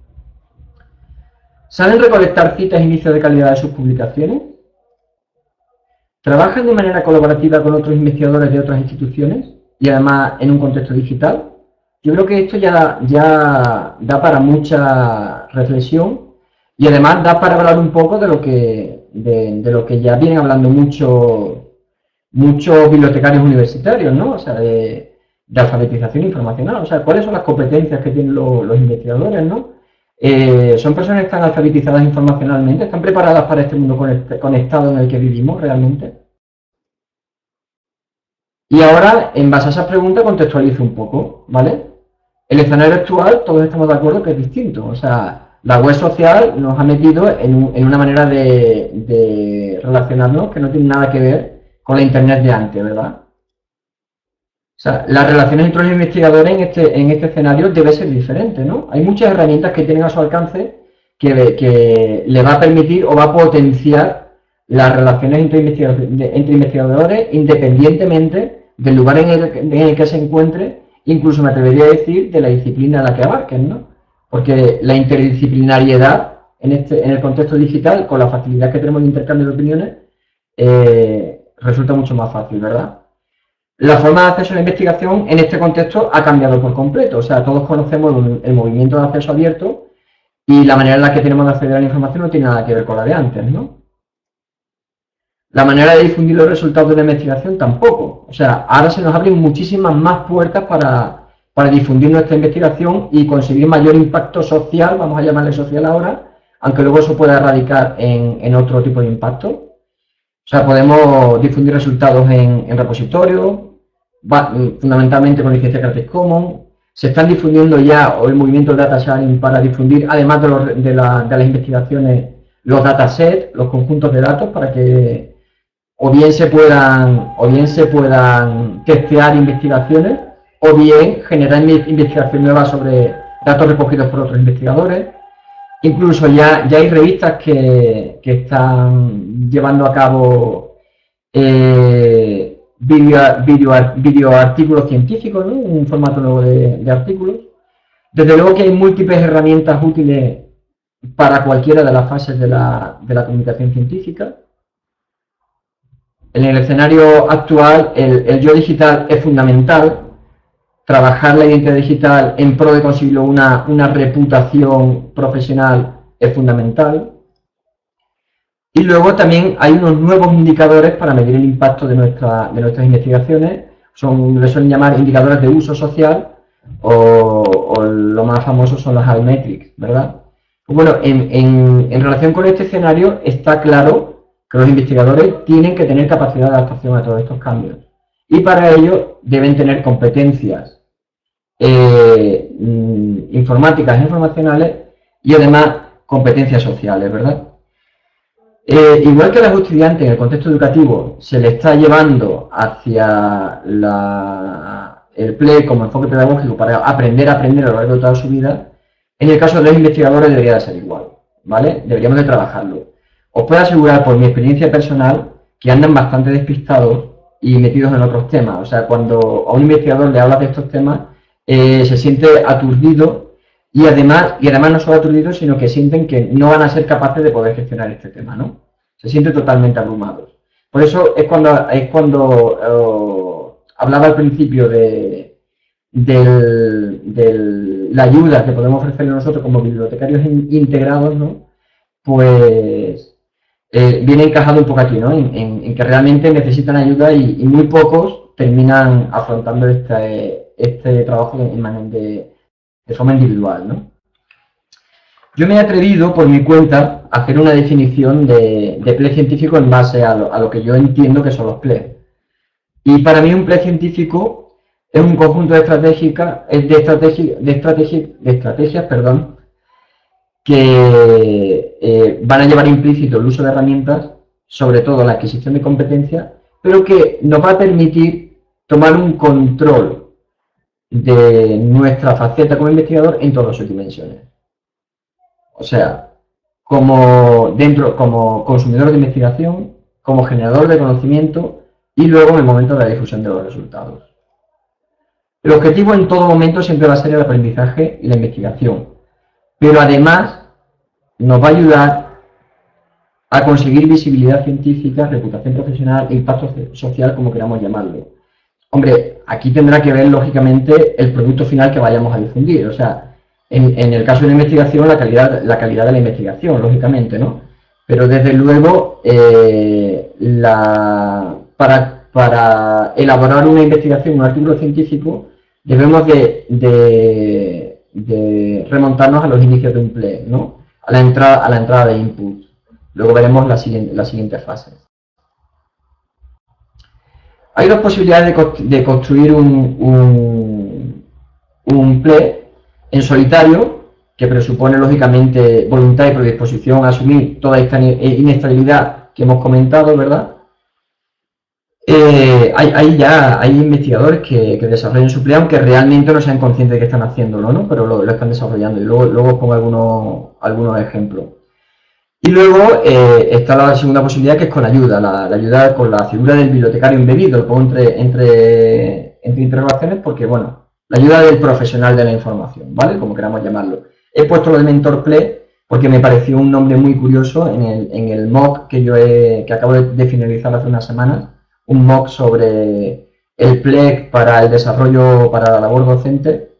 ¿Saben recolectar citas e indicios de calidad de sus publicaciones? ¿Trabajan de manera colaborativa con otros investigadores de otras instituciones y además en un contexto digital? Yo creo que esto ya, ya da para mucha reflexión y además da para hablar un poco de lo que, de, de lo que ya vienen hablando muchos muchos bibliotecarios universitarios, ¿no? O sea, de, de alfabetización informacional. O sea, ¿cuáles son las competencias que tienen los, los investigadores, ¿no? Eh, ¿Son personas que están alfabetizadas informacionalmente? ¿Están preparadas para este mundo conectado en el que vivimos realmente? Y ahora, en base a esas preguntas, contextualizo un poco, ¿vale? El escenario actual, todos estamos de acuerdo que es distinto. O sea, la web social nos ha metido en, en una manera de, de relacionarnos que no tiene nada que ver con la Internet de antes, ¿verdad? O sea, las relaciones entre los investigadores en este, en este escenario debe ser diferente, ¿no? Hay muchas herramientas que tienen a su alcance que, que le va a permitir o va a potenciar las relaciones entre investigadores, entre investigadores independientemente del lugar en el, en el que se encuentre, incluso me atrevería a decir de la disciplina en la que abarquen, ¿no? Porque la interdisciplinariedad en, este, en el contexto digital, con la facilidad que tenemos de intercambio de opiniones, eh, resulta mucho más fácil, ¿verdad? La forma de acceso a la investigación en este contexto ha cambiado por completo. O sea, todos conocemos el movimiento de acceso abierto y la manera en la que tenemos de acceder a la información no tiene nada que ver con la de antes, ¿no? La manera de difundir los resultados de la investigación tampoco. O sea, ahora se nos abren muchísimas más puertas para, para difundir nuestra investigación y conseguir mayor impacto social, vamos a llamarle social ahora, aunque luego eso pueda radicar en, en otro tipo de impacto. O sea, podemos difundir resultados en, en repositorios, fundamentalmente con licencia Creative Commons. Se están difundiendo ya o el movimiento de data sharing para difundir, además de, los, de, la, de las investigaciones, los datasets, los conjuntos de datos, para que o bien se puedan, o bien se puedan testear investigaciones, o bien generar investigación nueva sobre datos recogidos por otros investigadores. Incluso ya, ya hay revistas que, que están llevando a cabo eh, video, video, video artículos científicos, ¿no? Un formato nuevo de, de artículos. Desde luego que hay múltiples herramientas útiles para cualquiera de las fases de la, de la comunicación científica. En el escenario actual, el, el yo digital es fundamental. Trabajar la identidad digital en pro de conseguir una, una reputación profesional es fundamental. Y luego también hay unos nuevos indicadores para medir el impacto de, nuestra, de nuestras investigaciones. Son, le suelen llamar indicadores de uso social o, o lo más famoso son los Altmetrics, ¿verdad? Pues bueno, en, en, en relación con este escenario está claro que los investigadores tienen que tener capacidad de adaptación a todos estos cambios. Y para ello deben tener competencias eh, informáticas e informacionales y además competencias sociales, ¿verdad? Eh, igual que a los estudiantes en el contexto educativo se les está llevando hacia la, el P L E como enfoque pedagógico para aprender a aprender a lo largo de toda su vida, en el caso de los investigadores debería de ser igual, ¿vale? Deberíamos de trabajarlo. Os puedo asegurar por mi experiencia personal que andan bastante despistados y metidos en otros temas. O sea, cuando a un investigador le hablas de estos temas, eh, se siente aturdido y además, y además no solo aturdidos, sino que sienten que no van a ser capaces de poder gestionar este tema, ¿no? Se sienten totalmente abrumados. Por eso es cuando, es cuando eh, hablaba al principio de, de la ayuda que podemos ofrecerle nosotros como bibliotecarios integrados, ¿no? Pues eh, viene encajado un poco aquí, ¿no? En, en, en que realmente necesitan ayuda y, y muy pocos terminan afrontando este, este trabajo de, de, de forma individual, ¿no? Yo me he atrevido, por mi cuenta, a hacer una definición de, de P L E científico en base a lo, a lo que yo entiendo que son los P L E. Y para mí un P L E científico es un conjunto de estrategias, de estrategias, de estrategias, de estrategias, perdón, que eh, van a llevar implícito el uso de herramientas, sobre todo la adquisición de competencias, pero que nos va a permitir tomar un control de nuestra faceta como investigador en todas sus dimensiones. O sea, como, dentro, como consumidor de investigación, como generador de conocimiento y luego en el momento de la difusión de los resultados. El objetivo en todo momento siempre va a ser el aprendizaje y la investigación, pero además nos va a ayudar a conseguir visibilidad científica, reputación profesional e impacto social, como queramos llamarlo. Hombre, aquí tendrá que ver, lógicamente, el producto final que vayamos a difundir. O sea, en, en el caso de la investigación, la calidad, la calidad de la investigación, lógicamente, ¿no? Pero desde luego, eh, la, para, para elaborar una investigación, un artículo científico, debemos de, de, de remontarnos a los inicios de un P L E, ¿no? A la entrada, a la entrada de input. Luego veremos la siguiente, la siguiente fase. Hay dos posibilidades de, de construir un, un, un P L E en solitario, que presupone lógicamente voluntad y predisposición a asumir toda esta inestabilidad que hemos comentado, ¿verdad? Eh, hay, hay ya hay investigadores que, que desarrollan su P L E, aunque realmente no sean conscientes de que están haciéndolo, ¿no? Pero lo, lo están desarrollando y luego, luego os pongo algunos, algunos ejemplos. Y luego eh, está la segunda posibilidad, que es con ayuda, la, la ayuda con la figura del bibliotecario embebido, lo pongo entre, entre, entre interrogaciones porque, bueno, la ayuda del profesional de la información, ¿vale? Como queramos llamarlo. He puesto lo de mentor P L E porque me pareció un nombre muy curioso en el, en el MOOC que yo he, que acabo de, de finalizar hace unas semanas, un MOOC sobre el P L E para el desarrollo, para la labor docente.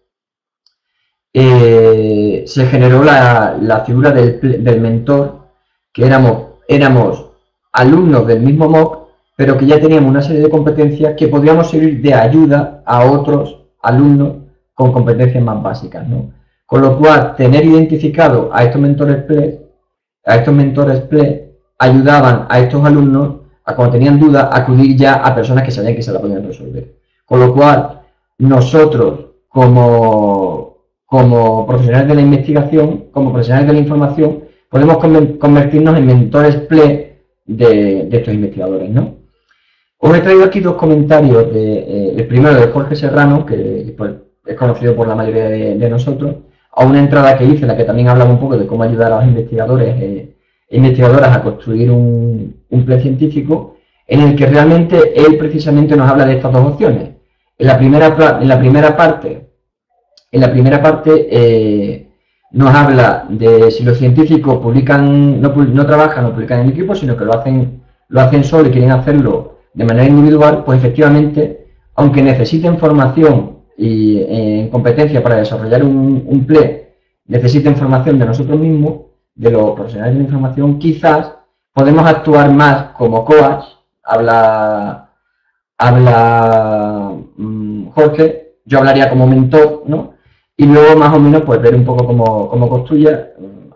Eh, se generó la, la figura del, del mentor, que éramos, éramos alumnos del mismo MOOC, pero que ya teníamos una serie de competencias que podíamos servir de ayuda a otros alumnos con competencias más básicas, ¿no? Con lo cual, tener identificado a estos mentores P L E, a estos mentores P L E, ayudaban a estos alumnos a, cuando tenían dudas, acudir ya a personas que sabían que se la podían resolver. Con lo cual, nosotros, como, como profesionales de la investigación, como profesionales de la información, podemos convertirnos en mentores P L E de, de estos investigadores, ¿no? Os he traído aquí dos comentarios, de, eh, el primero de Jorge Serrano, que pues, es conocido por la mayoría de, de nosotros, a una entrada que hice en la que también hablaba un poco de cómo ayudar a los investigadores e investigadoras a construir un, un P L E científico, en el que realmente él precisamente nos habla de estas dos opciones. En la primera, en la primera parte, en la primera parte eh, nos habla de si los científicos publican, no, no trabajan o publican en equipo, sino que lo hacen, lo hacen solo y quieren hacerlo de manera individual. Pues efectivamente, aunque necesiten formación y eh, competencia para desarrollar un, un P L E, necesiten formación de nosotros mismos, de los profesionales de la información, quizás podemos actuar más como coach, habla, habla um, Jorge, yo hablaría como mentor, ¿no? Y luego más o menos pues ver un poco cómo, cómo construye,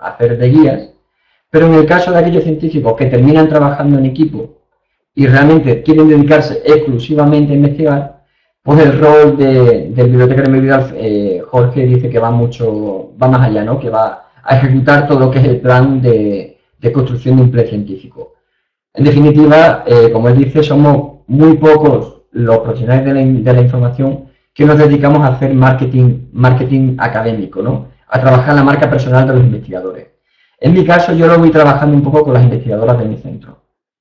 hacer de guías, pero en el caso de aquellos científicos que terminan trabajando en equipo y realmente quieren dedicarse exclusivamente a investigar, pues el rol de, del bibliotecario individual, eh, Jorge dice que va mucho, va más allá, ¿no? Que va a ejecutar todo lo que es el plan de, de construcción de un plan científico. En definitiva, eh, como él dice, somos muy pocos los profesionales de la, de la información que nos dedicamos a hacer marketing, marketing académico, ¿no? A trabajar la marca personal de los investigadores. En mi caso, yo lo voy trabajando un poco con las investigadoras de mi centro.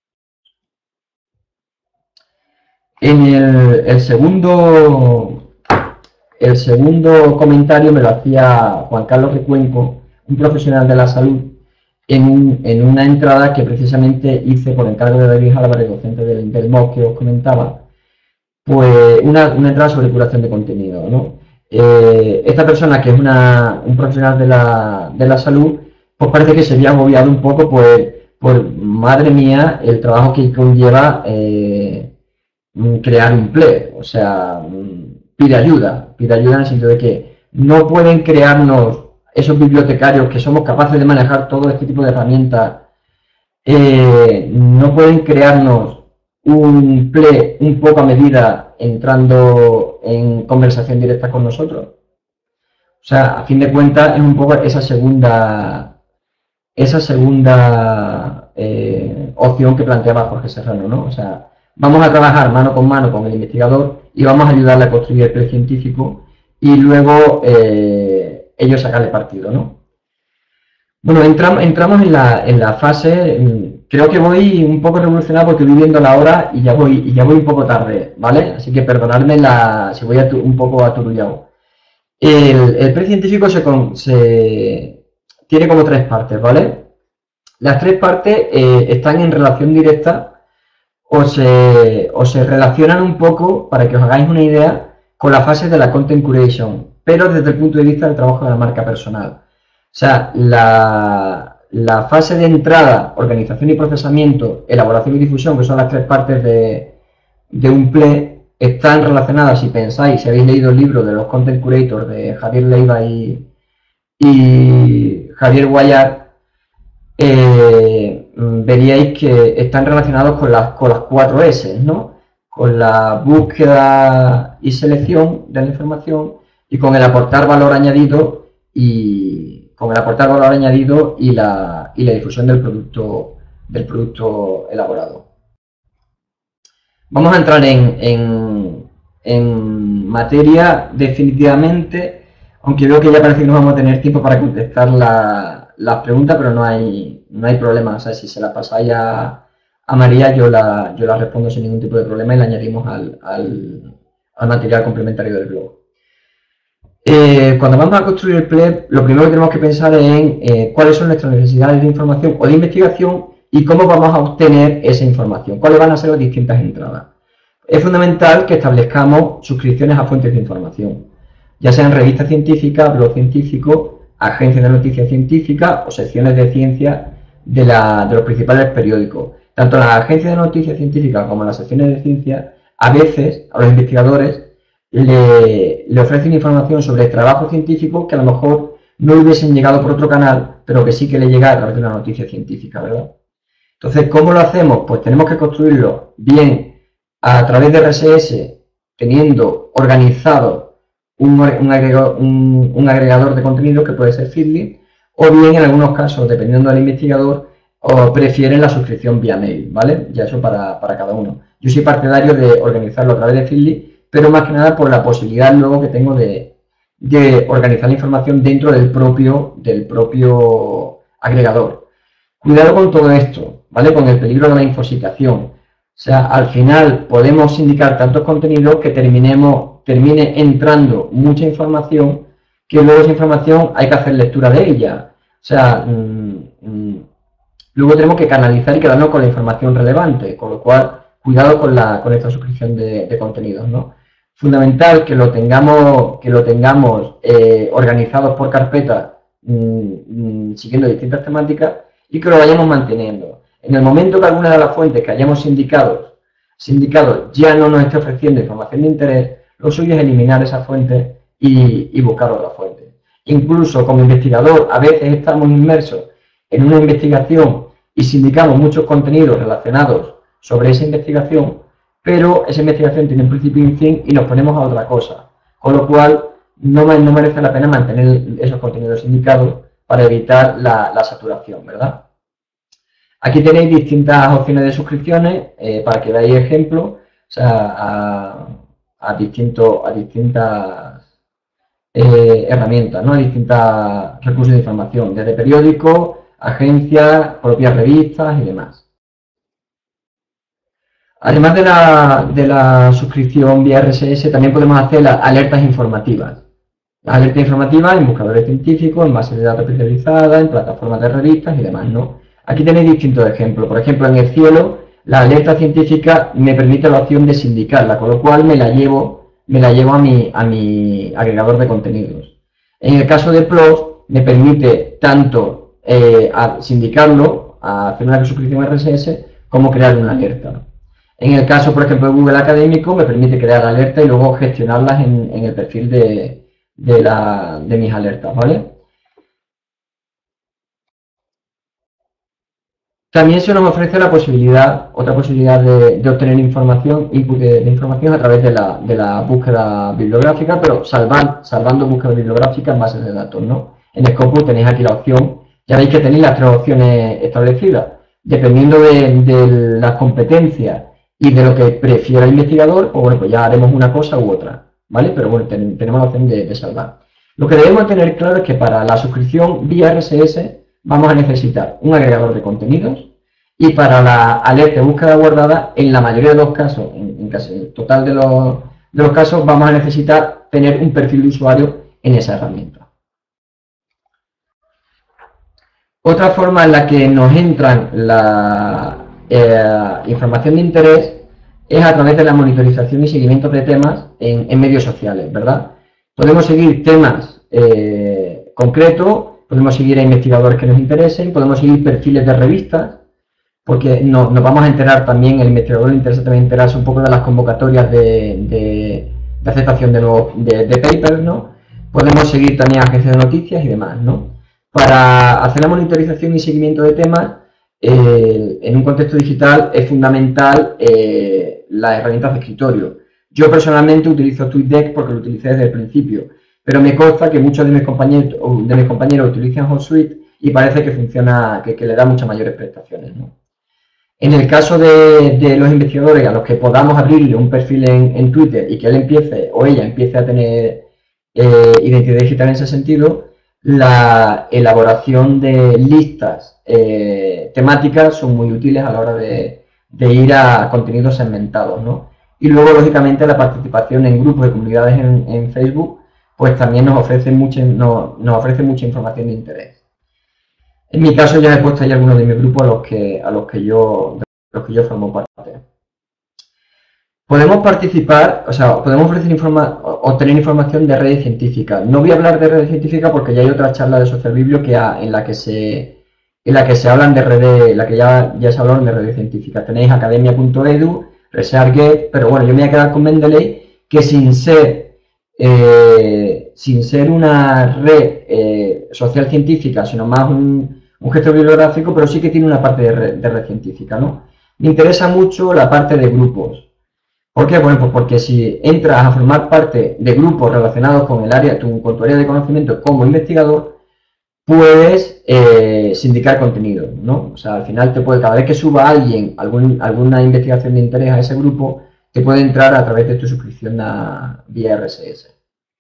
En el, el, segundo, el segundo comentario me lo hacía Juan Carlos Recuenco, un profesional de la salud, en, un, en una entrada que precisamente hice por encargo de David Álvarez, docente del, del M O C que os comentaba, pues una, una entrada sobre curación de contenido, ¿no? Eh, esta persona, que es una, un profesional de la, de la salud, pues parece que se había agobiado un poco pues, por, madre mía, el trabajo que conlleva eh, crear un P L E. O sea, pide ayuda, pide ayuda en el sentido de que no pueden crearnos esos bibliotecarios que somos capaces de manejar todo este tipo de herramientas, eh, no pueden crearnos un P L E un poco a medida entrando en conversación directa con nosotros. O sea, a fin de cuentas es un poco esa segunda esa segunda eh, opción que planteaba Jorge Serrano, ¿no? O sea, vamos a trabajar mano con mano con el investigador y vamos a ayudarle a construir el P L E científico y luego eh, ellos sacarle partido, ¿no? Bueno, entramos, entramos en, la, en la fase, creo que voy un poco revolucionado porque estoy viendo la hora y ya voy, y ya voy un poco tarde, ¿vale? Así que perdonadme la, si voy a tu, un poco aturullado. El, el P L E científico se, se tiene como tres partes, ¿vale? Las tres partes eh, están en relación directa o se, o se relacionan un poco, para que os hagáis una idea, con la fase de la content curation, pero desde el punto de vista del trabajo de la marca personal. O sea, la, la fase de entrada, organización y procesamiento, elaboración y difusión, que son las tres partes de, de un P L E, están relacionadas, si pensáis, si habéis leído el libro de los Content Curators de Javier Leiva y, y Javier Guayar, eh, veríais que están relacionados con las, con las cuatro S, ¿no? Con la búsqueda y selección de la información y con el aportar valor añadido y con el aportar valor añadido y la, y la difusión del producto, del producto elaborado. Vamos a entrar en, en, en materia definitivamente, aunque veo que ya parece que no vamos a tener tiempo para contestar la, las preguntas, pero no hay, no hay problema. O sea, si se la pasáis a, a María, yo la, yo la respondo sin ningún tipo de problema y la añadimos al, al, al material complementario del blog. Eh, cuando vamos a construir el P L E, lo primero que tenemos que pensar es en eh, cuáles son nuestras necesidades de información o de investigación y cómo vamos a obtener esa información, cuáles van a ser las distintas entradas. Es fundamental que establezcamos suscripciones a fuentes de información, ya sean revistas científicas, blog científico, agencias de noticias científicas o secciones de ciencia de, la, de los principales periódicos. Tanto las agencias de noticias científicas como las secciones de ciencia, a veces a los investigadores le, le ofrecen información sobre trabajo científico que a lo mejor no hubiesen llegado por otro canal, pero que sí que le llega a través de una noticia científica, ¿verdad? Entonces, ¿cómo lo hacemos? Pues tenemos que construirlo bien a través de R S S, teniendo organizado un, un, agregador, un, un agregador de contenido que puede ser Feedly, o bien en algunos casos, dependiendo del investigador, o prefieren la suscripción vía mail, ¿vale? Ya eso para, para cada uno. Yo soy partidario de organizarlo a través de Feedly, pero más que nada por la posibilidad luego que tengo de, de organizar la información dentro del propio, del propio agregador. Cuidado con todo esto, ¿vale? Con el peligro de la infosicación. O sea, al final podemos indicar tantos contenidos que terminemos, termine entrando mucha información, que luego esa información hay que hacer lectura de ella. O sea, mmm, mmm, luego tenemos que canalizar y quedarnos con la información relevante, con lo cual, cuidado con, la, con esta suscripción de, de contenidos, ¿no? Fundamental que lo tengamos, que lo tengamos eh, organizados por carpeta, mmm, mmm, siguiendo distintas temáticas, y que lo vayamos manteniendo. En el momento que alguna de las fuentes que hayamos indicado, indicado ya no nos esté ofreciendo información de interés, lo suyo es eliminar esa fuente y, y buscar otra fuente. Incluso como investigador, a veces estamos inmersos en una investigación y sindicamos muchos contenidos relacionados sobre esa investigación, pero esa investigación tiene un principio y un fin y nos ponemos a otra cosa. Con lo cual, no, no merece la pena mantener esos contenidos sindicados para evitar la, la saturación, ¿verdad? Aquí tenéis distintas opciones de suscripciones eh, para que veáis ejemplos, o sea, a, a, distinto, a distintas eh, herramientas, ¿no? A distintos recursos de información, desde periódicos, agencias, propias revistas y demás. Además de la, de la suscripción vía R S S, también podemos hacer las alertas informativas. Las alertas informativas en buscadores científicos, en bases de datos especializadas, en plataformas de revistas y demás, ¿no? Aquí tenéis distintos ejemplos. Por ejemplo, en el cielo, la alerta científica me permite la opción de sindicarla, con lo cual me la llevo, me la llevo a mi, a mi agregador de contenidos. En el caso de P L O S, me permite tanto eh, a sindicarlo, a hacer una suscripción R S S, como crear una alerta. En el caso, por ejemplo, de Google Académico, me permite crear alertas y luego gestionarlas en, en el perfil de, de, la, de mis alertas, ¿vale? También se nos ofrece la posibilidad, otra posibilidad de, de obtener información, input de, de información a través de la, de la búsqueda bibliográfica, pero salvan, salvando búsqueda bibliográfica en bases de datos, ¿no? En Scopus tenéis aquí la opción, ya veis que tenéis las tres opciones establecidas, dependiendo de, de las competencias y de lo que prefiera el investigador, pues bueno, pues ya haremos una cosa u otra, ¿vale? Pero bueno, ten, tenemos la opción de, de salvar. Lo que debemos tener claro es que para la suscripción vía R S S vamos a necesitar un agregador de contenidos y para la alerta de búsqueda guardada, en la mayoría de los casos, en, en casi el total de los, de los casos, vamos a necesitar tener un perfil de usuario en esa herramienta. Otra forma en la que nos entran la eh, información de interés es a través de la monitorización y seguimiento de temas en, en medios sociales, ¿verdad? Podemos seguir temas eh, concretos, podemos seguir a investigadores que nos interesen, podemos seguir perfiles de revistas, porque no, nos vamos a enterar también, el investigador le interesa también enterarse un poco de las convocatorias de, de, de aceptación de, nuevos, de, de papers, ¿no? Podemos seguir también agencias de noticias y demás, ¿no? Para hacer la monitorización y seguimiento de temas, eh, en un contexto digital es fundamental eh, las herramientas de escritorio. Yo personalmente utilizo TweetDeck porque lo utilicé desde el principio, pero me consta que muchos de mis compañeros, de mis compañeros utilizan HotSuite y parece que funciona, que, que le da muchas mayores prestaciones, ¿no? En el caso de, de los investigadores a los que podamos abrirle un perfil en, en Twitter y que él empiece o ella empiece a tener eh, identidad digital en ese sentido, la elaboración de listas eh, temáticas son muy útiles a la hora de, de ir a contenidos segmentados, ¿no? Y luego, lógicamente, la participación en grupos de comunidades en, en Facebook, pues también nos ofrece, mucha, no, nos ofrece mucha información de interés. En mi caso ya he puesto ahí algunos de mis grupos a los que, a los que, yo, a los que yo formo parte. Podemos participar, o sea, podemos ofrecer informa, obtener información de redes científicas. No voy a hablar de redes científicas porque ya hay otra charla de Social Biblio que ha, en la que se en la que se hablan de redes, en la que ya, ya se hablaron de redes científicas. Tenéis academia punto edu, ResearchGate, pero bueno, yo me voy a quedar con Mendeley, que sin ser eh, sin ser una red eh, social científica, sino más un, un gestor bibliográfico, pero sí que tiene una parte de red, de red científica, ¿no? Me interesa mucho la parte de grupos. ¿Por qué? Bueno, pues porque si entras a formar parte de grupos relacionados con el área, tu, con tu área de conocimiento como investigador, puedes eh, sindicar contenido, ¿no? O sea, al final te puede, cada vez que suba alguien algún, alguna investigación de interés a ese grupo, te puede entrar a través de tu suscripción a, vía R S S.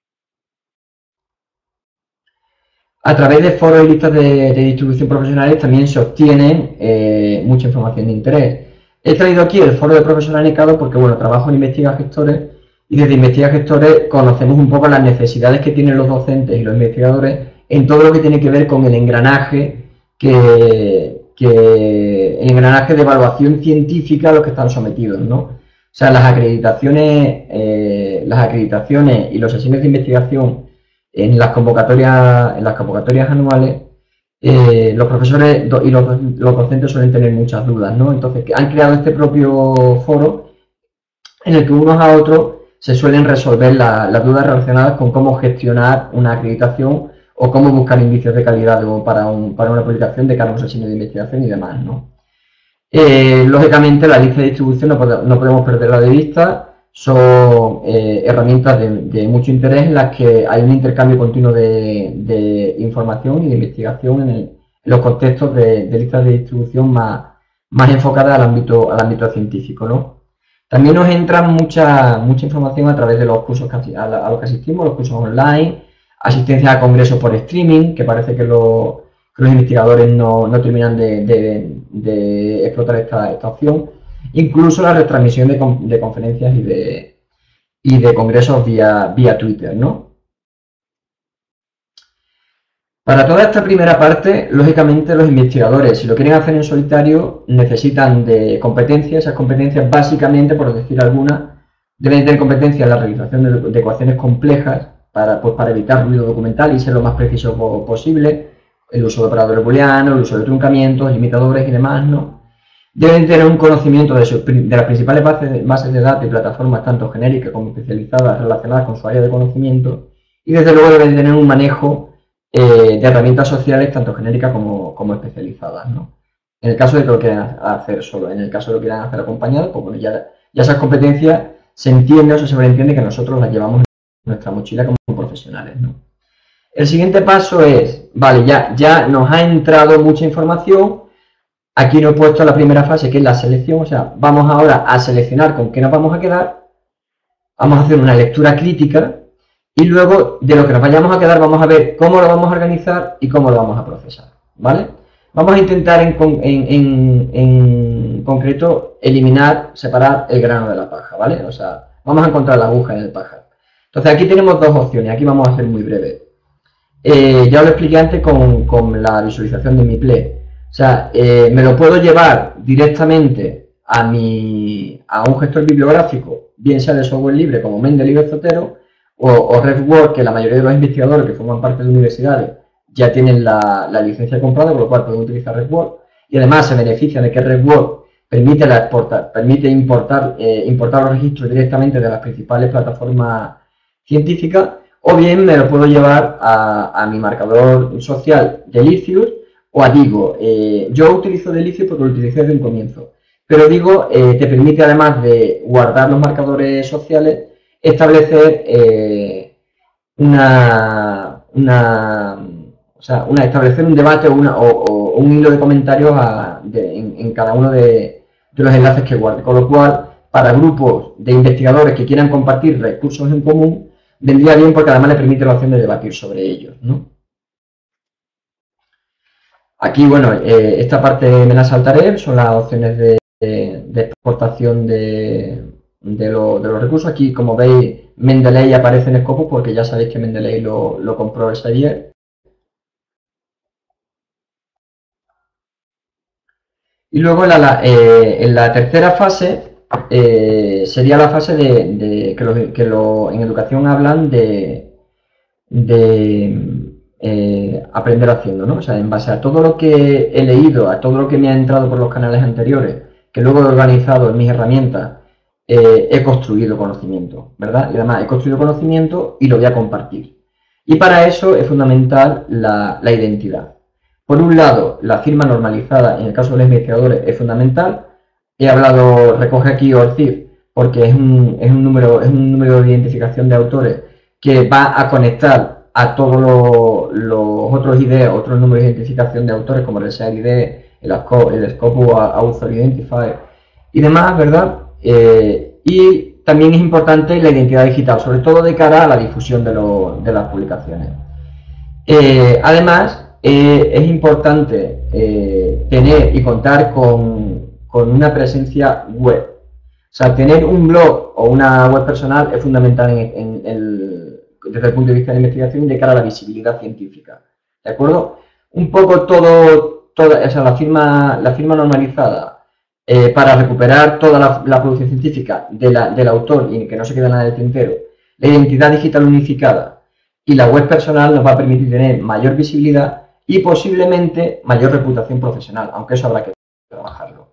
A través de foros y listas de, de distribución profesionales también se obtiene eh, mucha información de interés. He traído aquí el foro de Profesor Necado porque, bueno, trabajo en Investiga Gestores y desde Investiga Gestores conocemos un poco las necesidades que tienen los docentes y los investigadores en todo lo que tiene que ver con el engranaje que, que el engranaje de evaluación científica a los que están sometidos, ¿no? O sea, las acreditaciones, eh, las acreditaciones y los sesiones de investigación en las convocatorias, en las convocatorias anuales, eh, los profesores y los, los docentes suelen tener muchas dudas, ¿no? Entonces, han creado este propio foro en el que unos a otros se suelen resolver la, las dudas relacionadas con cómo gestionar una acreditación o cómo buscar indicios de calidad para, un, para una publicación de cara a un sesión de investigación y demás, ¿no? Eh, lógicamente, la lista de distribución no, pod no podemos perderla de vista. Son eh, herramientas de, de mucho interés en las que hay un intercambio continuo de, de información y de investigación en, el, en los contextos de, de listas de distribución más, más enfocadas al ámbito, al ámbito científico, ¿no? También nos entra mucha, mucha información a través de los cursos que, a, a los que asistimos, los cursos online, asistencia a congresos por streaming, que parece que, lo, que los investigadores no, no terminan de, de, de explotar esta, esta opción. Incluso la retransmisión de, de conferencias y de, y de congresos vía, vía Twitter, ¿no? Para toda esta primera parte, lógicamente los investigadores, si lo quieren hacer en solitario, necesitan de competencias. Esas competencias, básicamente, por decir algunas, deben tener competencias en la realización de, de ecuaciones complejas para, pues, para evitar ruido documental y ser lo más preciso posible, el uso de operadores booleanos, el uso de truncamientos, limitadores y demás, ¿no? Deben tener un conocimiento de, su, de las principales bases, bases de datos y plataformas, tanto genéricas como especializadas, relacionadas con su área de conocimiento, y desde luego deben tener un manejo eh, de herramientas sociales, tanto genéricas como, como especializadas, ¿no? En el caso de que lo quieran hacer solo, en el caso de que lo quieran hacer acompañado, pues bueno, ya, ya esas competencias se entiende o se sobreentiende que nosotros las llevamos en nuestra mochila como profesionales, ¿no? El siguiente paso es, vale, ya, ya nos ha entrado mucha información. Aquí nos he puesto la primera fase, que es la selección, o sea, vamos ahora a seleccionar con qué nos vamos a quedar, vamos a hacer una lectura crítica y luego de lo que nos vayamos a quedar vamos a ver cómo lo vamos a organizar y cómo lo vamos a procesar, ¿vale? Vamos a intentar en, en, en, en concreto eliminar, separar el grano de la paja, ¿vale? O sea, vamos a encontrar la aguja en el pajar. Entonces aquí tenemos dos opciones, aquí vamos a ser muy breves. Eh, ya lo expliqué antes con, con la visualización de mi play. O sea, eh, me lo puedo llevar directamente a, mi, a un gestor bibliográfico, bien sea de software libre como Mendeley o Zotero, o, o RefWorks, que la mayoría de los investigadores que forman parte de universidades ya tienen la, la licencia comprada, con lo cual pueden utilizar RefWorks, y además se benefician de que RefWorks permite, la exporta, permite importar, eh, importar los registros directamente de las principales plataformas científicas, o bien me lo puedo llevar a, a mi marcador social de Delicious, o a Digo. Eh, yo utilizo Delicious porque lo utilicé desde un comienzo, pero Digo eh, te permite, además de guardar los marcadores sociales, establecer eh, una, una, o sea, una, establecer un debate o, una, o, o un hilo de comentarios a, de, en, en cada uno de, de los enlaces que guarde, con lo cual, para grupos de investigadores que quieran compartir recursos en común, vendría bien porque además le permite la opción de debatir sobre ellos, ¿no? Aquí, bueno, eh, esta parte me la saltaré, son las opciones de, de, de exportación de, de, lo, de, los recursos. Aquí, como veis, Mendeley aparece en Scopus porque ya sabéis que Mendeley lo, lo compró ese ayer. Y luego en la, eh, en la tercera fase eh, sería la fase de, de que, lo, que lo, en educación hablan de, de Eh, aprender haciendo, ¿no? O sea, en base a todo lo que he leído, a todo lo que me ha entrado por los canales anteriores, que luego he organizado en mis herramientas, eh, he construido conocimiento, ¿verdad? Y además he construido conocimiento y lo voy a compartir. Y para eso es fundamental la, la identidad. Por un lado, la firma normalizada, en el caso de los investigadores, es fundamental. He hablado, recoge aquí O R C I D, porque es un, es un número, es un número de identificación de autores que va a conectar a todos los, los otros I D, otros números de identificación de autores, como el S A I D, el, el Scopus Author Identifier y demás, ¿verdad? Eh, y también es importante la identidad digital, sobre todo de cara a la difusión de, lo, de las publicaciones. Eh, además, eh, es importante eh, tener y contar con, con una presencia web. O sea, tener un blog o una web personal es fundamental en, en el desde el punto de vista de la investigación y de cara a la visibilidad científica, ¿de acuerdo? Un poco todo, toda, o sea, la firma, la firma normalizada eh, para recuperar toda la, la producción científica de la, del autor y que no se quede nada del tintero, la identidad digital unificada y la web personal nos va a permitir tener mayor visibilidad y posiblemente mayor reputación profesional, aunque eso habrá que trabajarlo.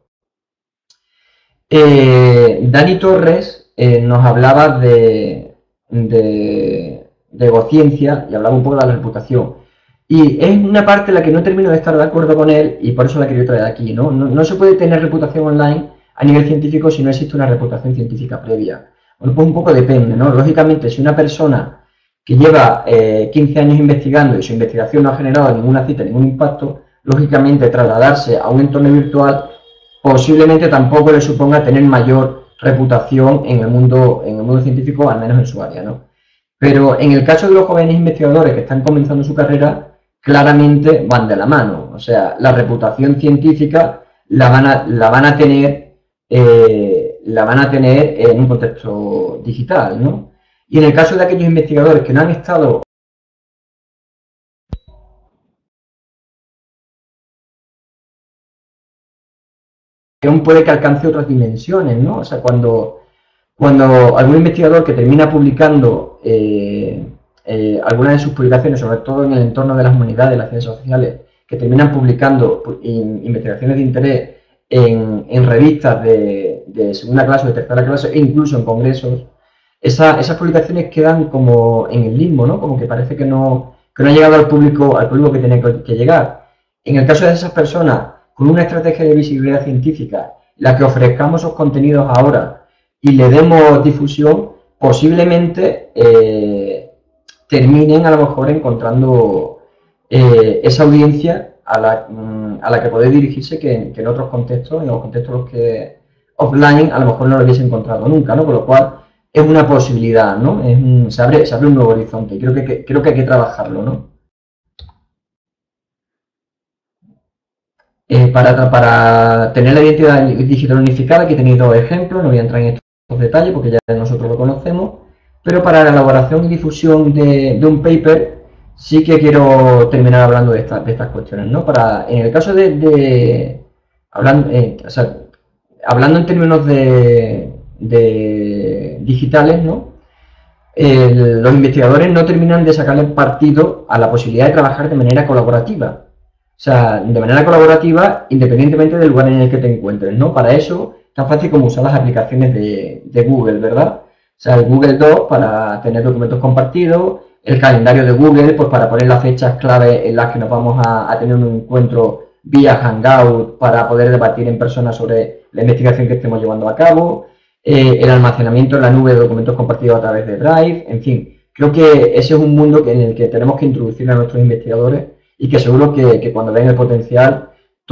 Eh, Dani Torres eh, nos hablaba de, de, de egociencia y hablaba un poco de la reputación. Y es una parte en la que no termino de estar de acuerdo con él y por eso la quería traer aquí, ¿no? No, no se puede tener reputación online a nivel científico si no existe una reputación científica previa. Bueno, pues un poco depende, ¿no? Lógicamente, si una persona que lleva eh, quince años investigando y su investigación no ha generado ninguna cita, ningún impacto, lógicamente trasladarse a un entorno virtual posiblemente tampoco le suponga tener mayor reputación en el mundo, en el mundo científico, al menos en su área, ¿no? Pero en el caso de los jóvenes investigadores que están comenzando su carrera, claramente van de la mano. O sea, la reputación científica la van a, la van a tener, eh, la van a tener en un contexto digital, ¿no? Y en el caso de aquellos investigadores que no han estado aún puede que alcance otras dimensiones, ¿no? O sea, cuando, cuando algún investigador que termina publicando eh, eh, algunas de sus publicaciones, sobre todo en el entorno de las humanidades, las ciencias sociales, que terminan publicando in, investigaciones de interés en, en revistas de, de segunda clase o de tercera clase, e incluso en congresos, esa, esas publicaciones quedan como en el limbo, ¿no? Como que parece que no, que no ha llegado al público, al público que tiene que, que llegar. En el caso de esas personas, con una estrategia de visibilidad científica, la que ofrezcamos esos contenidos ahora y le demos difusión, posiblemente eh, terminen a lo mejor encontrando eh, esa audiencia a la, a la que puede dirigirse que, que en otros contextos, en los contextos los que offline a lo mejor no lo hubiese encontrado nunca, ¿no? Con lo cual es una posibilidad, ¿no? Es un, se, abre, se abre un nuevo horizonte. Creo que, que, creo que hay que trabajarlo, ¿no? Eh, para, para tener la identidad digital unificada, aquí tenéis dos ejemplos, no voy a entrar en estos detalles porque ya nosotros lo conocemos, pero para la elaboración y difusión de, de un paper sí que quiero terminar hablando de, esta, de estas cuestiones, ¿no? Para, en el caso de, de hablando, eh, o sea, hablando en términos de, de digitales, ¿no? El, los investigadores no terminan de sacarle partido a la posibilidad de trabajar de manera colaborativa. O sea, de manera colaborativa, independientemente del lugar en el que te encuentres, ¿no? Para eso, tan fácil como usar las aplicaciones de, de Google, ¿verdad? O sea, el Google Docs para tener documentos compartidos, el calendario de Google, pues para poner las fechas clave en las que nos vamos a, a tener un encuentro vía Hangout para poder debatir en persona sobre la investigación que estemos llevando a cabo, eh, el almacenamiento en la nube de documentos compartidos a través de Drive, en fin. Creo que ese es un mundo que, en el que tenemos que introducir a nuestros investigadores y que seguro que, que cuando ven el potencial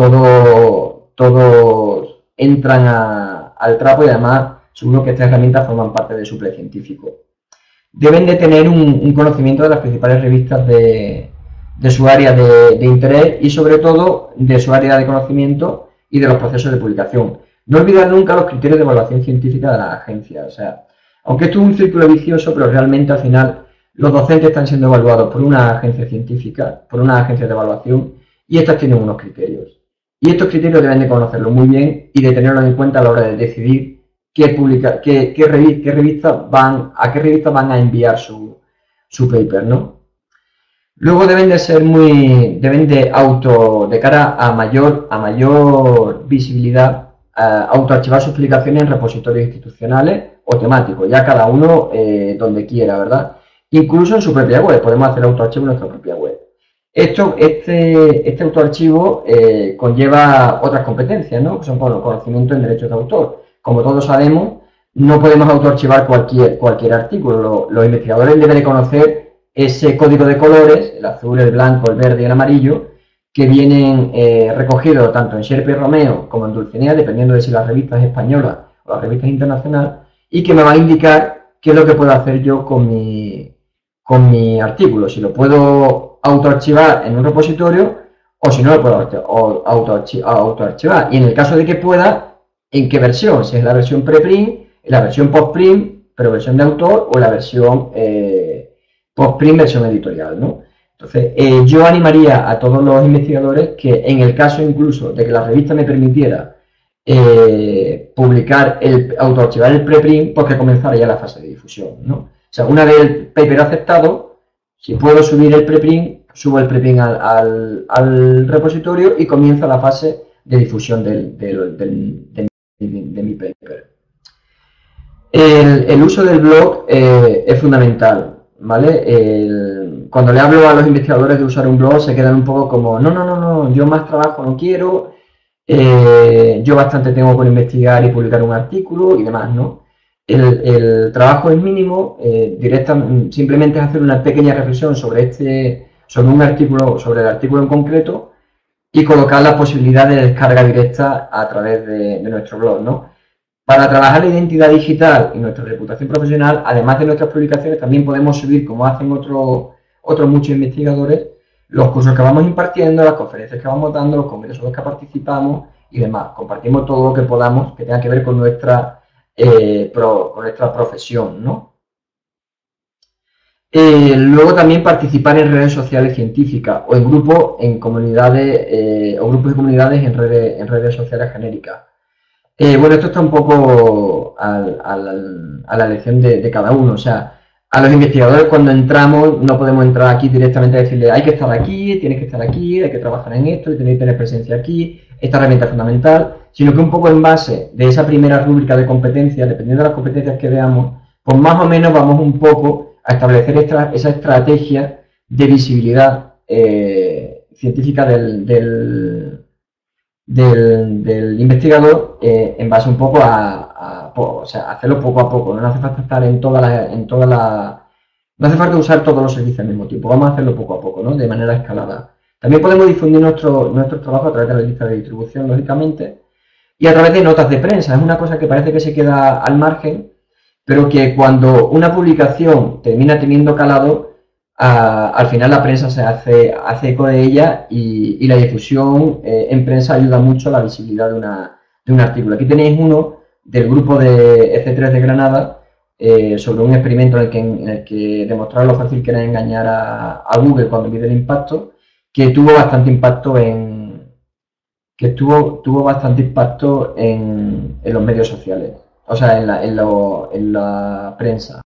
todos todo entran a, al trapo y además seguro que estas herramientas forman parte de su plan científico. Deben de tener un, un conocimiento de las principales revistas de, de su área de, de interés y sobre todo de su área de conocimiento y de los procesos de publicación. No olvidar nunca los criterios de evaluación científica de las agencias. O sea, aunque esto es un círculo vicioso, pero realmente al final los docentes están siendo evaluados por una agencia científica, por una agencia de evaluación, y estas tienen unos criterios. Y estos criterios deben de conocerlos muy bien y de tenerlos en cuenta a la hora de decidir qué, publica, qué, qué, revi qué revistas van, a qué revistas van a enviar su, su paper, ¿no? Luego deben de ser muy, deben de auto, de cara a mayor, a mayor visibilidad, uh, autoarchivar sus publicaciones en repositorios institucionales o temáticos, ya cada uno eh, donde quiera, ¿verdad? Incluso en su propia web, podemos hacer autoarchivo en nuestra propia web. Esto, este, este autoarchivo eh, conlleva otras competencias, ¿no? Que son bueno, conocimiento en derechos de autor. Como todos sabemos, no podemos autoarchivar cualquier, cualquier artículo. Los, los investigadores deben de conocer ese código de colores, el azul, el blanco, el verde y el amarillo, que vienen eh, recogidos tanto en Sherpa y Romeo como en Dulcinea, dependiendo de si la revista es española o la revista es internacional, y que me va a indicar qué es lo que puedo hacer yo con mi, con mi artículo, si lo puedo autoarchivar en un repositorio o si no lo puedo autoarchivar. Y en el caso de que pueda, ¿en qué versión? Si es la versión preprint, la versión postprint, pero versión de autor, o la versión eh, postprint, versión editorial, ¿no? Entonces, eh, yo animaría a todos los investigadores que en el caso incluso de que la revista me permitiera eh, publicar, el autoarchivar el preprint, pues que comenzara ya la fase de difusión, ¿no? O sea, una vez el paper aceptado, si puedo subir el preprint, subo el preprint al, al, al repositorio y comienza la fase de difusión del, del, del, de, de, de mi paper. El, el uso del blog eh, es fundamental. ¿vale? El, cuando le hablo a los investigadores de usar un blog se quedan un poco como, no, no, no, no, yo más trabajo no quiero, eh, yo bastante tengo por investigar y publicar un artículo y demás, ¿no? El, el trabajo es mínimo, eh, directa, simplemente es hacer una pequeña reflexión sobre, este, sobre un artículo, sobre el artículo en concreto y colocar la posibilidad de descarga directa a través de, de nuestro blog, ¿no? Para trabajar la identidad digital y nuestra reputación profesional, además de nuestras publicaciones, también podemos subir, como hacen otros otros muchos investigadores, los cursos que vamos impartiendo, las conferencias que vamos dando, los congresos en los que participamos y demás. Compartimos todo lo que podamos que tenga que ver con nuestra, eh, pro, con nuestra profesión, ¿no? Eh, luego también participar en redes sociales científicas o en grupos, en comunidades, eh, o grupos de comunidades en redes, en redes sociales genéricas. Eh, bueno, esto está un poco al, al, a la elección de, de cada uno. O sea, a los investigadores cuando entramos no podemos entrar aquí directamente a decirle hay que estar aquí, tienes que estar aquí, hay que trabajar en esto, tenéis que tener presencia aquí, esta herramienta es fundamental, sino que un poco en base de esa primera rúbrica de competencias, dependiendo de las competencias que veamos, pues más o menos vamos un poco a establecer esta, esa estrategia de visibilidad eh, científica del, del Del, del investigador eh, en base un poco a, a, o sea, hacerlo poco a poco, no hace falta estar en toda la, en toda la, no hace falta usar todos los servicios al mismo tiempo, vamos a hacerlo poco a poco, ¿no? De manera escalada. También podemos difundir nuestro, nuestro trabajo a través de la lista de distribución, lógicamente, y a través de notas de prensa. Es una cosa que parece que se queda al margen, pero que cuando una publicación termina teniendo calado, Uh, al final la prensa se hace, hace eco de ella y, y la difusión eh, en prensa ayuda mucho a la visibilidad de, una, de un artículo. Aquí tenéis uno del grupo de F tres de Granada eh, sobre un experimento en el, que, en el que demostraron lo fácil que era engañar a, a Google cuando mide el impacto, que tuvo bastante impacto en que tuvo, tuvo bastante impacto en, en los medios sociales, o sea, en la, en lo, en la prensa.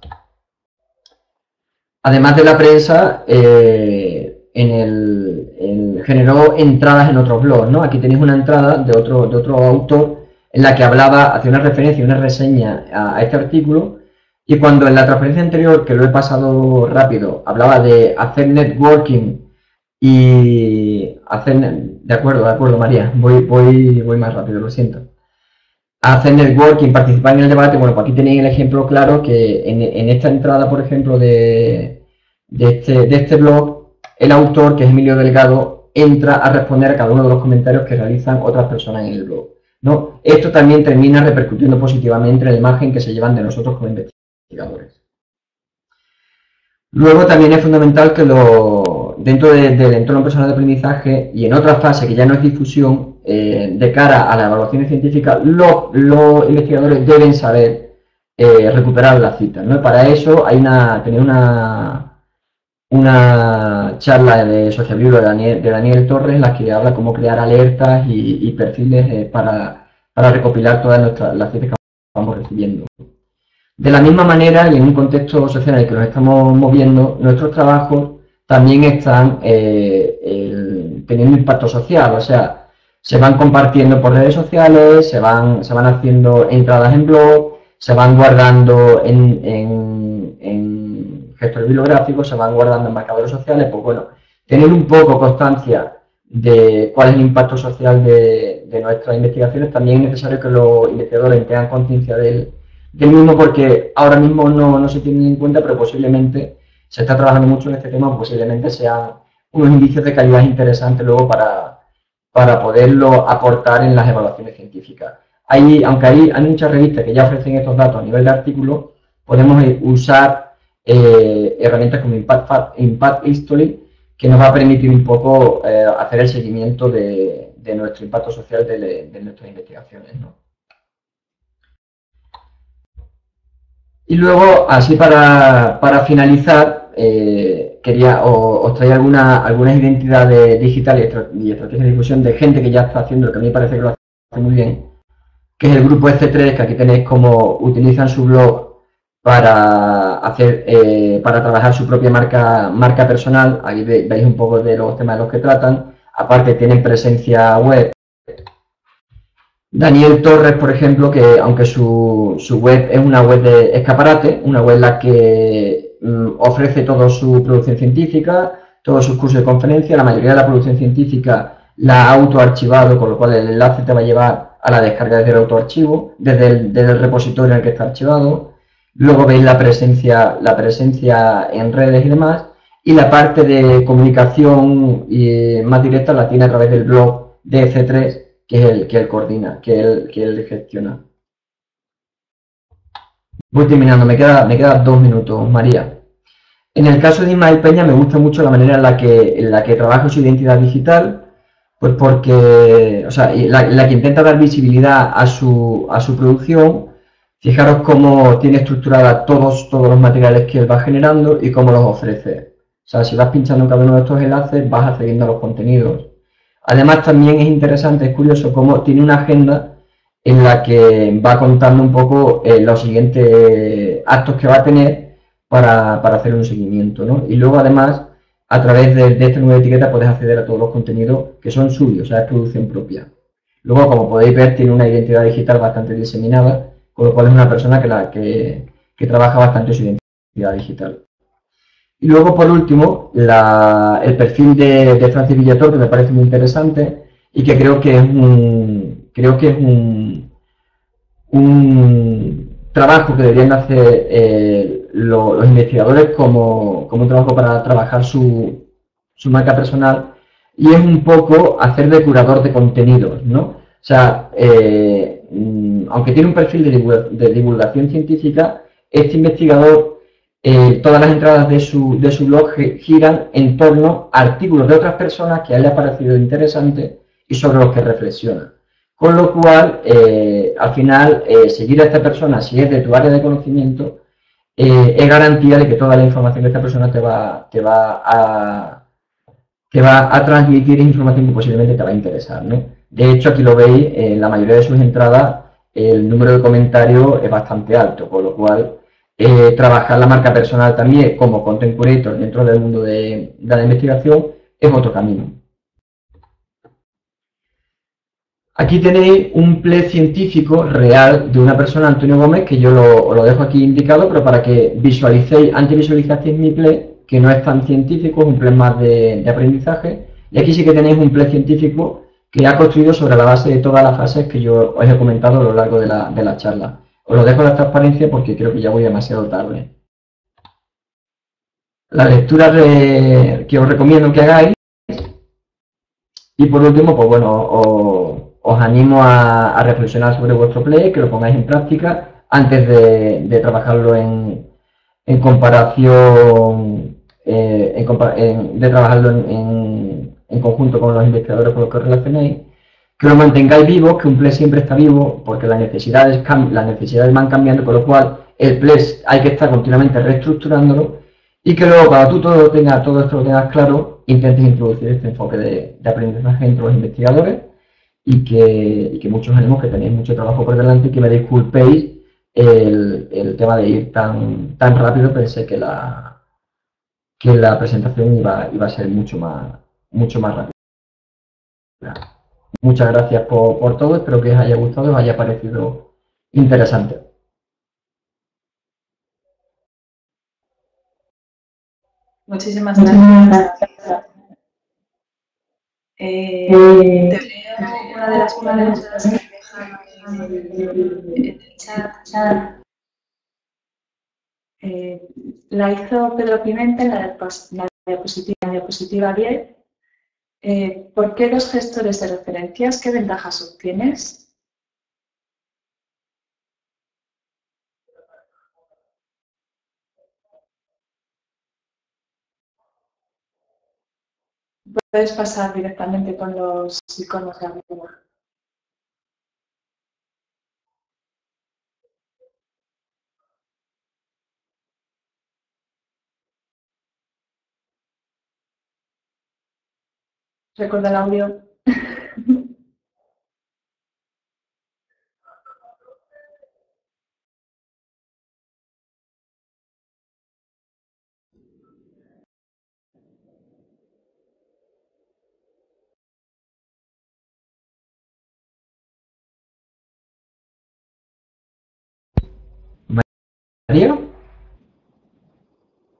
Además de la prensa, eh, en el, en, generó entradas en otros blogs, ¿no? Aquí tenéis una entrada de otro, de otro autor en la que hablaba, hacía una referencia y una reseña a, a este artículo, y cuando en la transferencia anterior, que lo he pasado rápido, hablaba de hacer networking y hacer... De acuerdo, de acuerdo, María, voy, voy, voy más rápido, lo siento. Hacer networking, participar en el debate, bueno, pues aquí tenéis el ejemplo claro que en, en esta entrada, por ejemplo, de, de, este, de este blog, el autor, que es Emilio Delgado, entra a responder a cada uno de los comentarios que realizan otras personas en el blog, ¿no? Esto también termina repercutiendo positivamente en la imagen que se llevan de nosotros como investigadores. Luego también es fundamental que lo, dentro de, del entorno personal de aprendizaje y en otra fase que ya no es difusión, eh, de cara a las evaluaciones científicas, los, los investigadores deben saber eh, recuperar las citas, ¿no? Para eso hay una, tenía una, una charla de Sociabiblo de Daniel, de Daniel Torres en la que habla cómo crear alertas y, y perfiles eh, para, para recopilar todas nuestras, las citas que vamos recibiendo. De la misma manera, y en un contexto social en el que nos estamos moviendo, nuestros trabajos también están eh, el, teniendo impacto social, o sea, se van compartiendo por redes sociales, se van, se van haciendo entradas en blog, se van guardando en, en, en gestores bibliográficos, se van guardando en marcadores sociales. Pues bueno, tener un poco constancia de cuál es el impacto social de, de nuestras investigaciones. También es necesario que los investigadores tengan conciencia del, del mismo, porque ahora mismo no, no se tienen en cuenta, pero posiblemente se está trabajando mucho en este tema, posiblemente sean unos indicios de calidad interesantes luego para para poderlo aportar en las evaluaciones científicas. Hay, aunque hay, hay muchas revistas que ya ofrecen estos datos a nivel de artículo, podemos usar eh, herramientas como Impact, Impact History, que nos va a permitir un poco eh, hacer el seguimiento de, de nuestro impacto social de, de nuestras investigaciones, ¿no? Y luego, así para, para finalizar, eh, quería os, os traer alguna, algunas identidades digitales y estrategias de difusión de gente que ya está haciendo, lo que a mí me parece que lo hace muy bien, que es el grupo F tres, que aquí tenéis cómo utilizan su blog para hacer, eh, para trabajar su propia marca, marca personal. Ahí veis un poco de los temas de los que tratan. Aparte tienen presencia web. Daniel Torres, por ejemplo, que aunque su, su web es una web de escaparate, una web en la que mm, ofrece toda su producción científica, todos sus cursos de conferencia. La mayoría de la producción científica la ha autoarchivado, con lo cual el enlace te va a llevar a la descarga desde el autoarchivo, desde el, desde el repositorio en el que está archivado. Luego veis la presencia, la presencia en redes y demás. Y la parte de comunicación y más directa la tiene a través del blog de F tres, que es el que él coordina, que él, que él gestiona. Voy terminando, me queda, me quedan dos minutos, María. En el caso de Ismael Peña me gusta mucho la manera en la que, en la que trabaja su identidad digital, pues porque, o sea, la, la que intenta dar visibilidad a su, a su producción. Fijaros cómo tiene estructurada todos, todos los materiales que él va generando y cómo los ofrece. O sea, si vas pinchando en cada uno de estos enlaces, vas accediendo a los contenidos. Además, también es interesante, es curioso, cómo tiene una agenda en la que va contando un poco eh, los siguientes actos que va a tener para, para hacer un seguimiento, ¿no? Y luego, además, a través de, de esta nueva etiqueta puedes acceder a todos los contenidos que son suyos, o sea, es producción propia. Luego, como podéis ver, tiene una identidad digital bastante diseminada, con lo cual es una persona que, la, que, que trabaja bastante su identidad digital. Y luego, por último, la, el perfil de, de Francis Villator, que me parece muy interesante y que creo que es un, creo que es un, un trabajo que deberían hacer eh, lo, los investigadores como, como un trabajo para trabajar su, su marca personal, y es un poco hacer de curador de contenidos, ¿no? O sea, eh, aunque tiene un perfil de, divulga, de divulgación científica, este investigador, eh, todas las entradas de su, de su blog giran en torno a artículos de otras personas que a él le ha parecido interesantes y sobre los que reflexiona. Con lo cual, eh, al final, eh, seguir a esta persona, si es de tu área de conocimiento, eh, es garantía de que toda la información de esta persona te va, te va a que va a transmitir información que posiblemente te va a interesar, ¿no? De hecho, aquí lo veis, en la mayoría de sus entradas el número de comentarios es bastante alto, con lo cual eh, trabajar la marca personal también como content creator dentro del mundo de, de la investigación es otro camino. Aquí tenéis un play científico real de una persona, Antonio Gómez, que yo lo, lo dejo aquí indicado, pero para que visualicéis, antes visualizasteis mi play, que no es tan científico, es un play más de, de aprendizaje, y aquí sí que tenéis un play científico que ha construido sobre la base de todas las fases que yo os he comentado a lo largo de la, de la charla. Os lo dejo en la transparencia porque creo que ya voy demasiado tarde. La lectura de, que os recomiendo que hagáis, y por último, pues bueno, os, os animo a, a reflexionar sobre vuestro play, que lo pongáis en práctica antes de, de trabajarlo en, en comparación, eh, en compa en, de trabajarlo en, en, en conjunto con los investigadores con los que os relacionéis, que lo mantengáis vivo, que un play siempre está vivo, porque las necesidades, las necesidades van cambiando, con lo cual el play hay que estar continuamente reestructurándolo, y que luego cuando tú todo, tengas, todo esto lo tengas claro, intentes introducir este enfoque de, de aprendizaje entre los investigadores, y que, y que muchos ánimos, que tenéis mucho trabajo por delante, y que me disculpéis el, el tema de ir tan, tan rápido. Pensé que la, que la presentación iba, iba a ser mucho más, mucho más rápida. Muchas gracias por, por todo, espero que os haya gustado, os haya parecido interesante. Muchísimas gracias. Eh, te leo una de las preguntas que dejan en el chat. Eh, la hizo Pedro Pimenta en la, la diapositiva, diapositiva diez. Eh, ¿Por qué los gestores de referencias? ¿Qué ventajas obtienes? Puedes pasar directamente con los iconos de arriba. Recuerda el audio. María.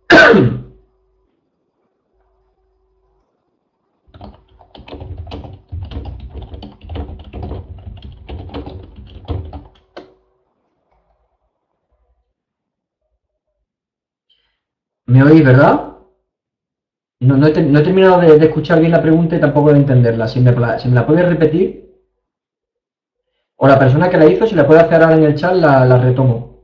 ¿Me oís, verdad? No, no he, te- no he terminado de, de escuchar bien la pregunta y tampoco de entenderla. Si me, la- si me la puedes repetir, o la persona que la hizo, si la puede hacer ahora en el chat, la, la retomo.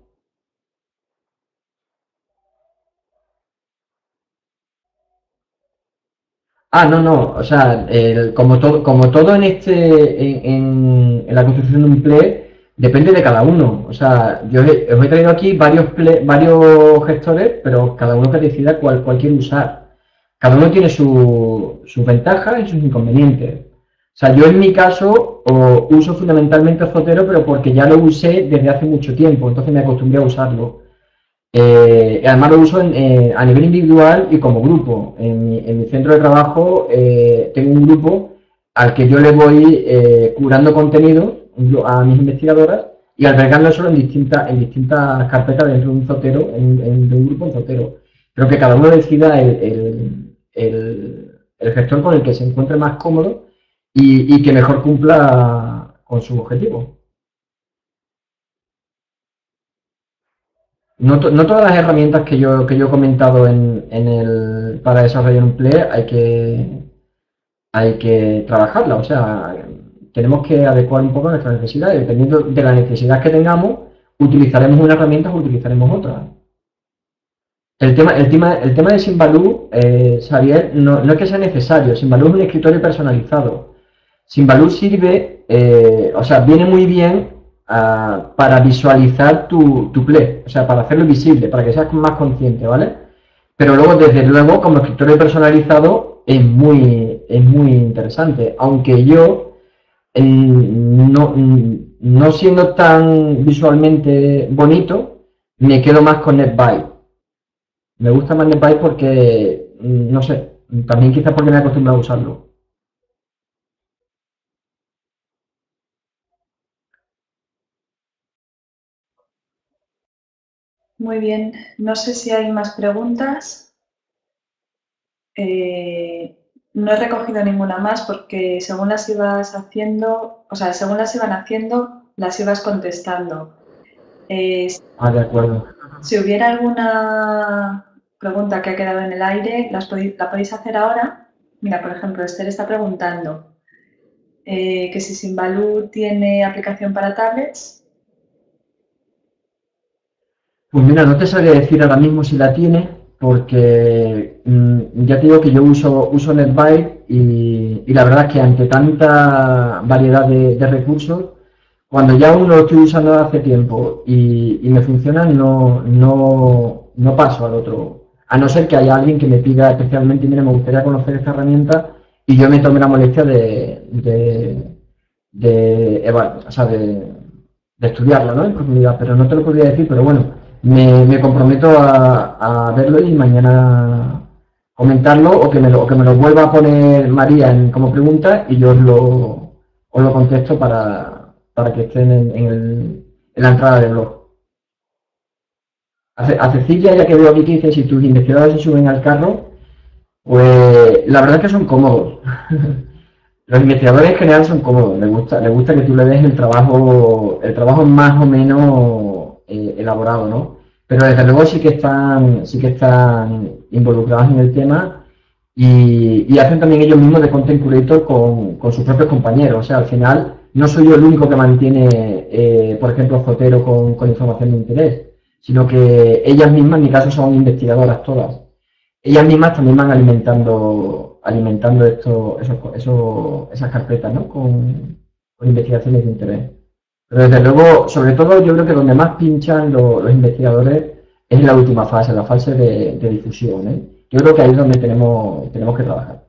Ah, no, no, o sea, el- como todo, como todo en este, en, en- en la construcción de un play, depende de cada uno. O sea, yo he- os he traído aquí varios play- varios gestores, pero cada uno que decida cuál, cuál quiere usar. Cada uno tiene su- sus ventajas y sus inconvenientes. O sea, yo en mi caso o, uso fundamentalmente Zotero, pero porque ya lo usé desde hace mucho tiempo, entonces me acostumbré a usarlo. Eh, además lo uso en, eh, a nivel individual y como grupo. En mi, en mi centro de trabajo eh, tengo un grupo al que yo le voy eh, curando contenido a mis investigadoras y albergarlo solo en distintas, en distintas carpetas dentro de un Zotero, en, en- de un grupo en Zotero. Pero que cada uno decida el, el- el- el gestor con el que se encuentre más cómodo y, y que mejor cumpla con su objetivo. No, to- no todas las herramientas que yo, que yo he comentado en, en el, para desarrollar un play hay que, hay que trabajarla. O sea, tenemos que adecuar un poco a nuestras necesidades. Dependiendo de la necesidad que tengamos, utilizaremos una herramienta o utilizaremos otra. El tema, el tema, el tema de Simbaloo, eh, Xavier, no, no es que sea necesario. Simbaloo es un escritorio personalizado. Simbaloo sirve, eh, o sea, viene muy bien ah, para visualizar tu, tu play, o sea, para hacerlo visible, para que seas más consciente, ¿vale? Pero luego, desde luego, como escritorio personalizado, es muy, es muy interesante. Aunque yo, eh, no, no siendo tan visualmente bonito, me quedo más con NetBite. Me gusta más NetBite porque, mm, no sé, también quizás porque me he acostumbrado a usarlo. Muy bien, no sé si hay más preguntas. Eh, no he recogido ninguna más porque según las ibas haciendo, o sea, según las iban haciendo, las ibas contestando. Eh, Ah, de acuerdo. si hubiera alguna pregunta que ha quedado en el aire, las podéis, la podéis hacer ahora. Mira, por ejemplo, Esther está preguntando eh, que si Simbaloo tiene aplicación para tablets. Pues mira, no te sabría decir ahora mismo si la tiene, porque mm, ya te digo que yo uso, uso NetBite y, y la verdad es que ante tanta variedad de, de recursos, cuando ya uno lo estoy usando hace tiempo y, y me funciona, no, no, no paso al otro. A no ser que haya alguien que me pida especialmente, mira, me gustaría conocer esta herramienta y yo me tome la molestia de, de, de, eva- o sea, de, de estudiarlo, ¿no? En profundidad, pero no te lo podría decir, pero bueno, me, me comprometo a, a verlo y mañana comentarlo o que me lo, o que me lo vuelva a poner María en- como pregunta y yo os lo, os lo contesto para, para que estén en, en el- en la entrada del blog. A, Ce- a Cecilia, ya que veo aquí que dice, si tus investigadores se suben al carro, pues la verdad es que son cómodos. Los investigadores en general son cómodos, les gusta, les gusta que tú le des el trabajo, el trabajo más o menos eh, elaborado, ¿no? Pero desde luego sí que están, sí que están involucrados en el tema y, y hacen también ellos mismos de content creator con, con sus propios compañeros. O sea, al final no soy yo el único que mantiene, eh, por ejemplo, Zotero con, con información de interés, sino que ellas mismas, en mi caso, son investigadoras todas. Ellas mismas también van alimentando, alimentando esto, esos, esos- esas carpetas, ¿no? Con, con investigaciones de interés. Pero desde luego, sobre todo, yo creo que donde más pinchan lo- los investigadores es en la última fase, la fase de, de difusión, ¿eh? Yo creo que ahí es donde tenemos, tenemos que trabajar.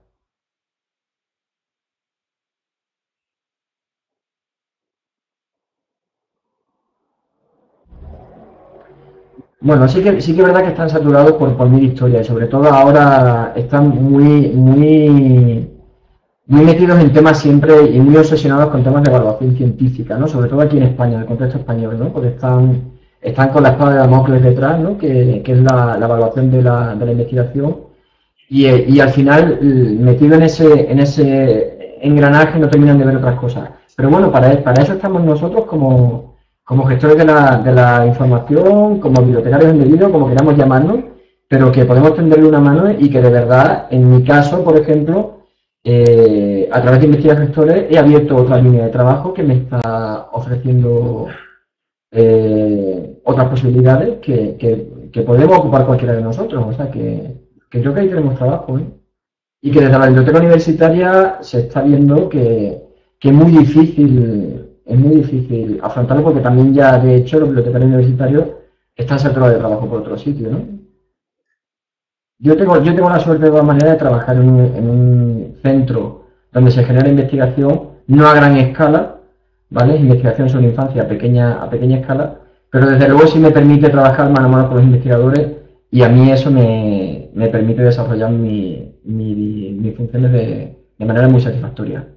Bueno, sí que, sí que es verdad que están saturados por, por mil historias y sobre todo ahora están muy, muy muy metidos en temas siempre y muy obsesionados con temas de evaluación científica, ¿no? Sobre todo aquí en España, en el contexto español, ¿no? Porque están, están con la espada de Damocles detrás, ¿no? Que, que es la, la evaluación de la, de la investigación. Y, y al final, metido en ese, en ese engranaje, no terminan de ver otras cosas. Pero bueno, para, para eso estamos nosotros como, como gestores de la, de la información, como bibliotecarios embebidos, como queramos llamarnos, pero que podemos tenderle una mano y que de verdad, en mi caso, por ejemplo, eh, a través de Investiga Gestores he abierto otra línea de trabajo que me está ofreciendo eh, otras posibilidades que, que, que podemos ocupar cualquiera de nosotros. O sea que, que creo que ahí tenemos trabajo, ¿eh? Y que desde la biblioteca universitaria se está viendo que, que es muy difícil, es muy difícil afrontarlo porque también ya de hecho los bibliotecarios universitarios están saturados de trabajo por otro sitio, ¿no? Yo tengo, yo tengo la suerte de todas maneras de trabajar en un, en un centro donde se genera investigación, no a gran escala, ¿vale? Investigación sobre infancia a pequeña, a pequeña escala, pero desde luego sí me permite trabajar mano a mano con los investigadores y a mí eso me, me permite desarrollar mi, mi, mis funciones de, de manera muy satisfactoria.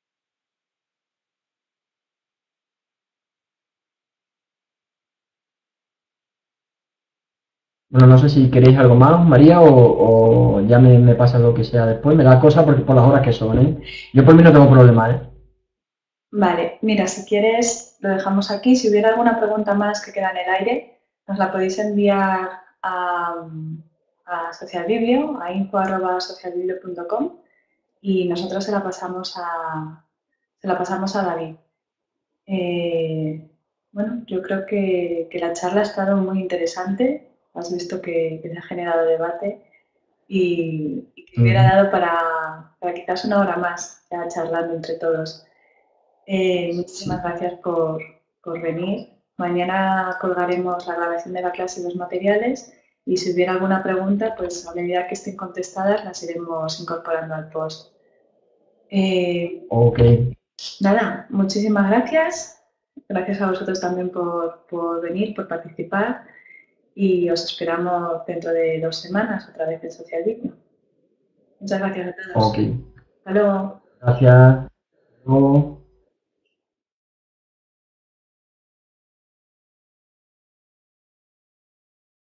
Bueno, no sé si queréis algo más, María, o, o ya me, me pasa lo que sea después. Me da cosa porque por las horas que son, ¿eh? Yo por mí no tengo problema, ¿eh? Vale, mira, si quieres lo dejamos aquí. Si hubiera alguna pregunta más que queda en el aire, nos la podéis enviar a, a socialbiblio, a info arroba socialbiblio punto com y nosotros se la pasamos a, se la pasamos a David. Eh, bueno, yo creo que, que la charla ha estado muy interesante. Has visto que, que se ha generado debate y, y que hubiera Mm. dado para, para quizás una hora más ya charlando entre todos. Eh, muchísimas Sí. gracias por, por venir. Mañana colgaremos la grabación de la clase y los materiales y si hubiera alguna pregunta, pues a medida que estén contestadas las iremos incorporando al post. Eh, Ok. nada, muchísimas gracias. Gracias a vosotros también por, por venir, por participar y os esperamos dentro de dos semanas otra vez en Social Digno. Muchas gracias a Ok. todos. Hasta luego. Gracias. Hasta luego.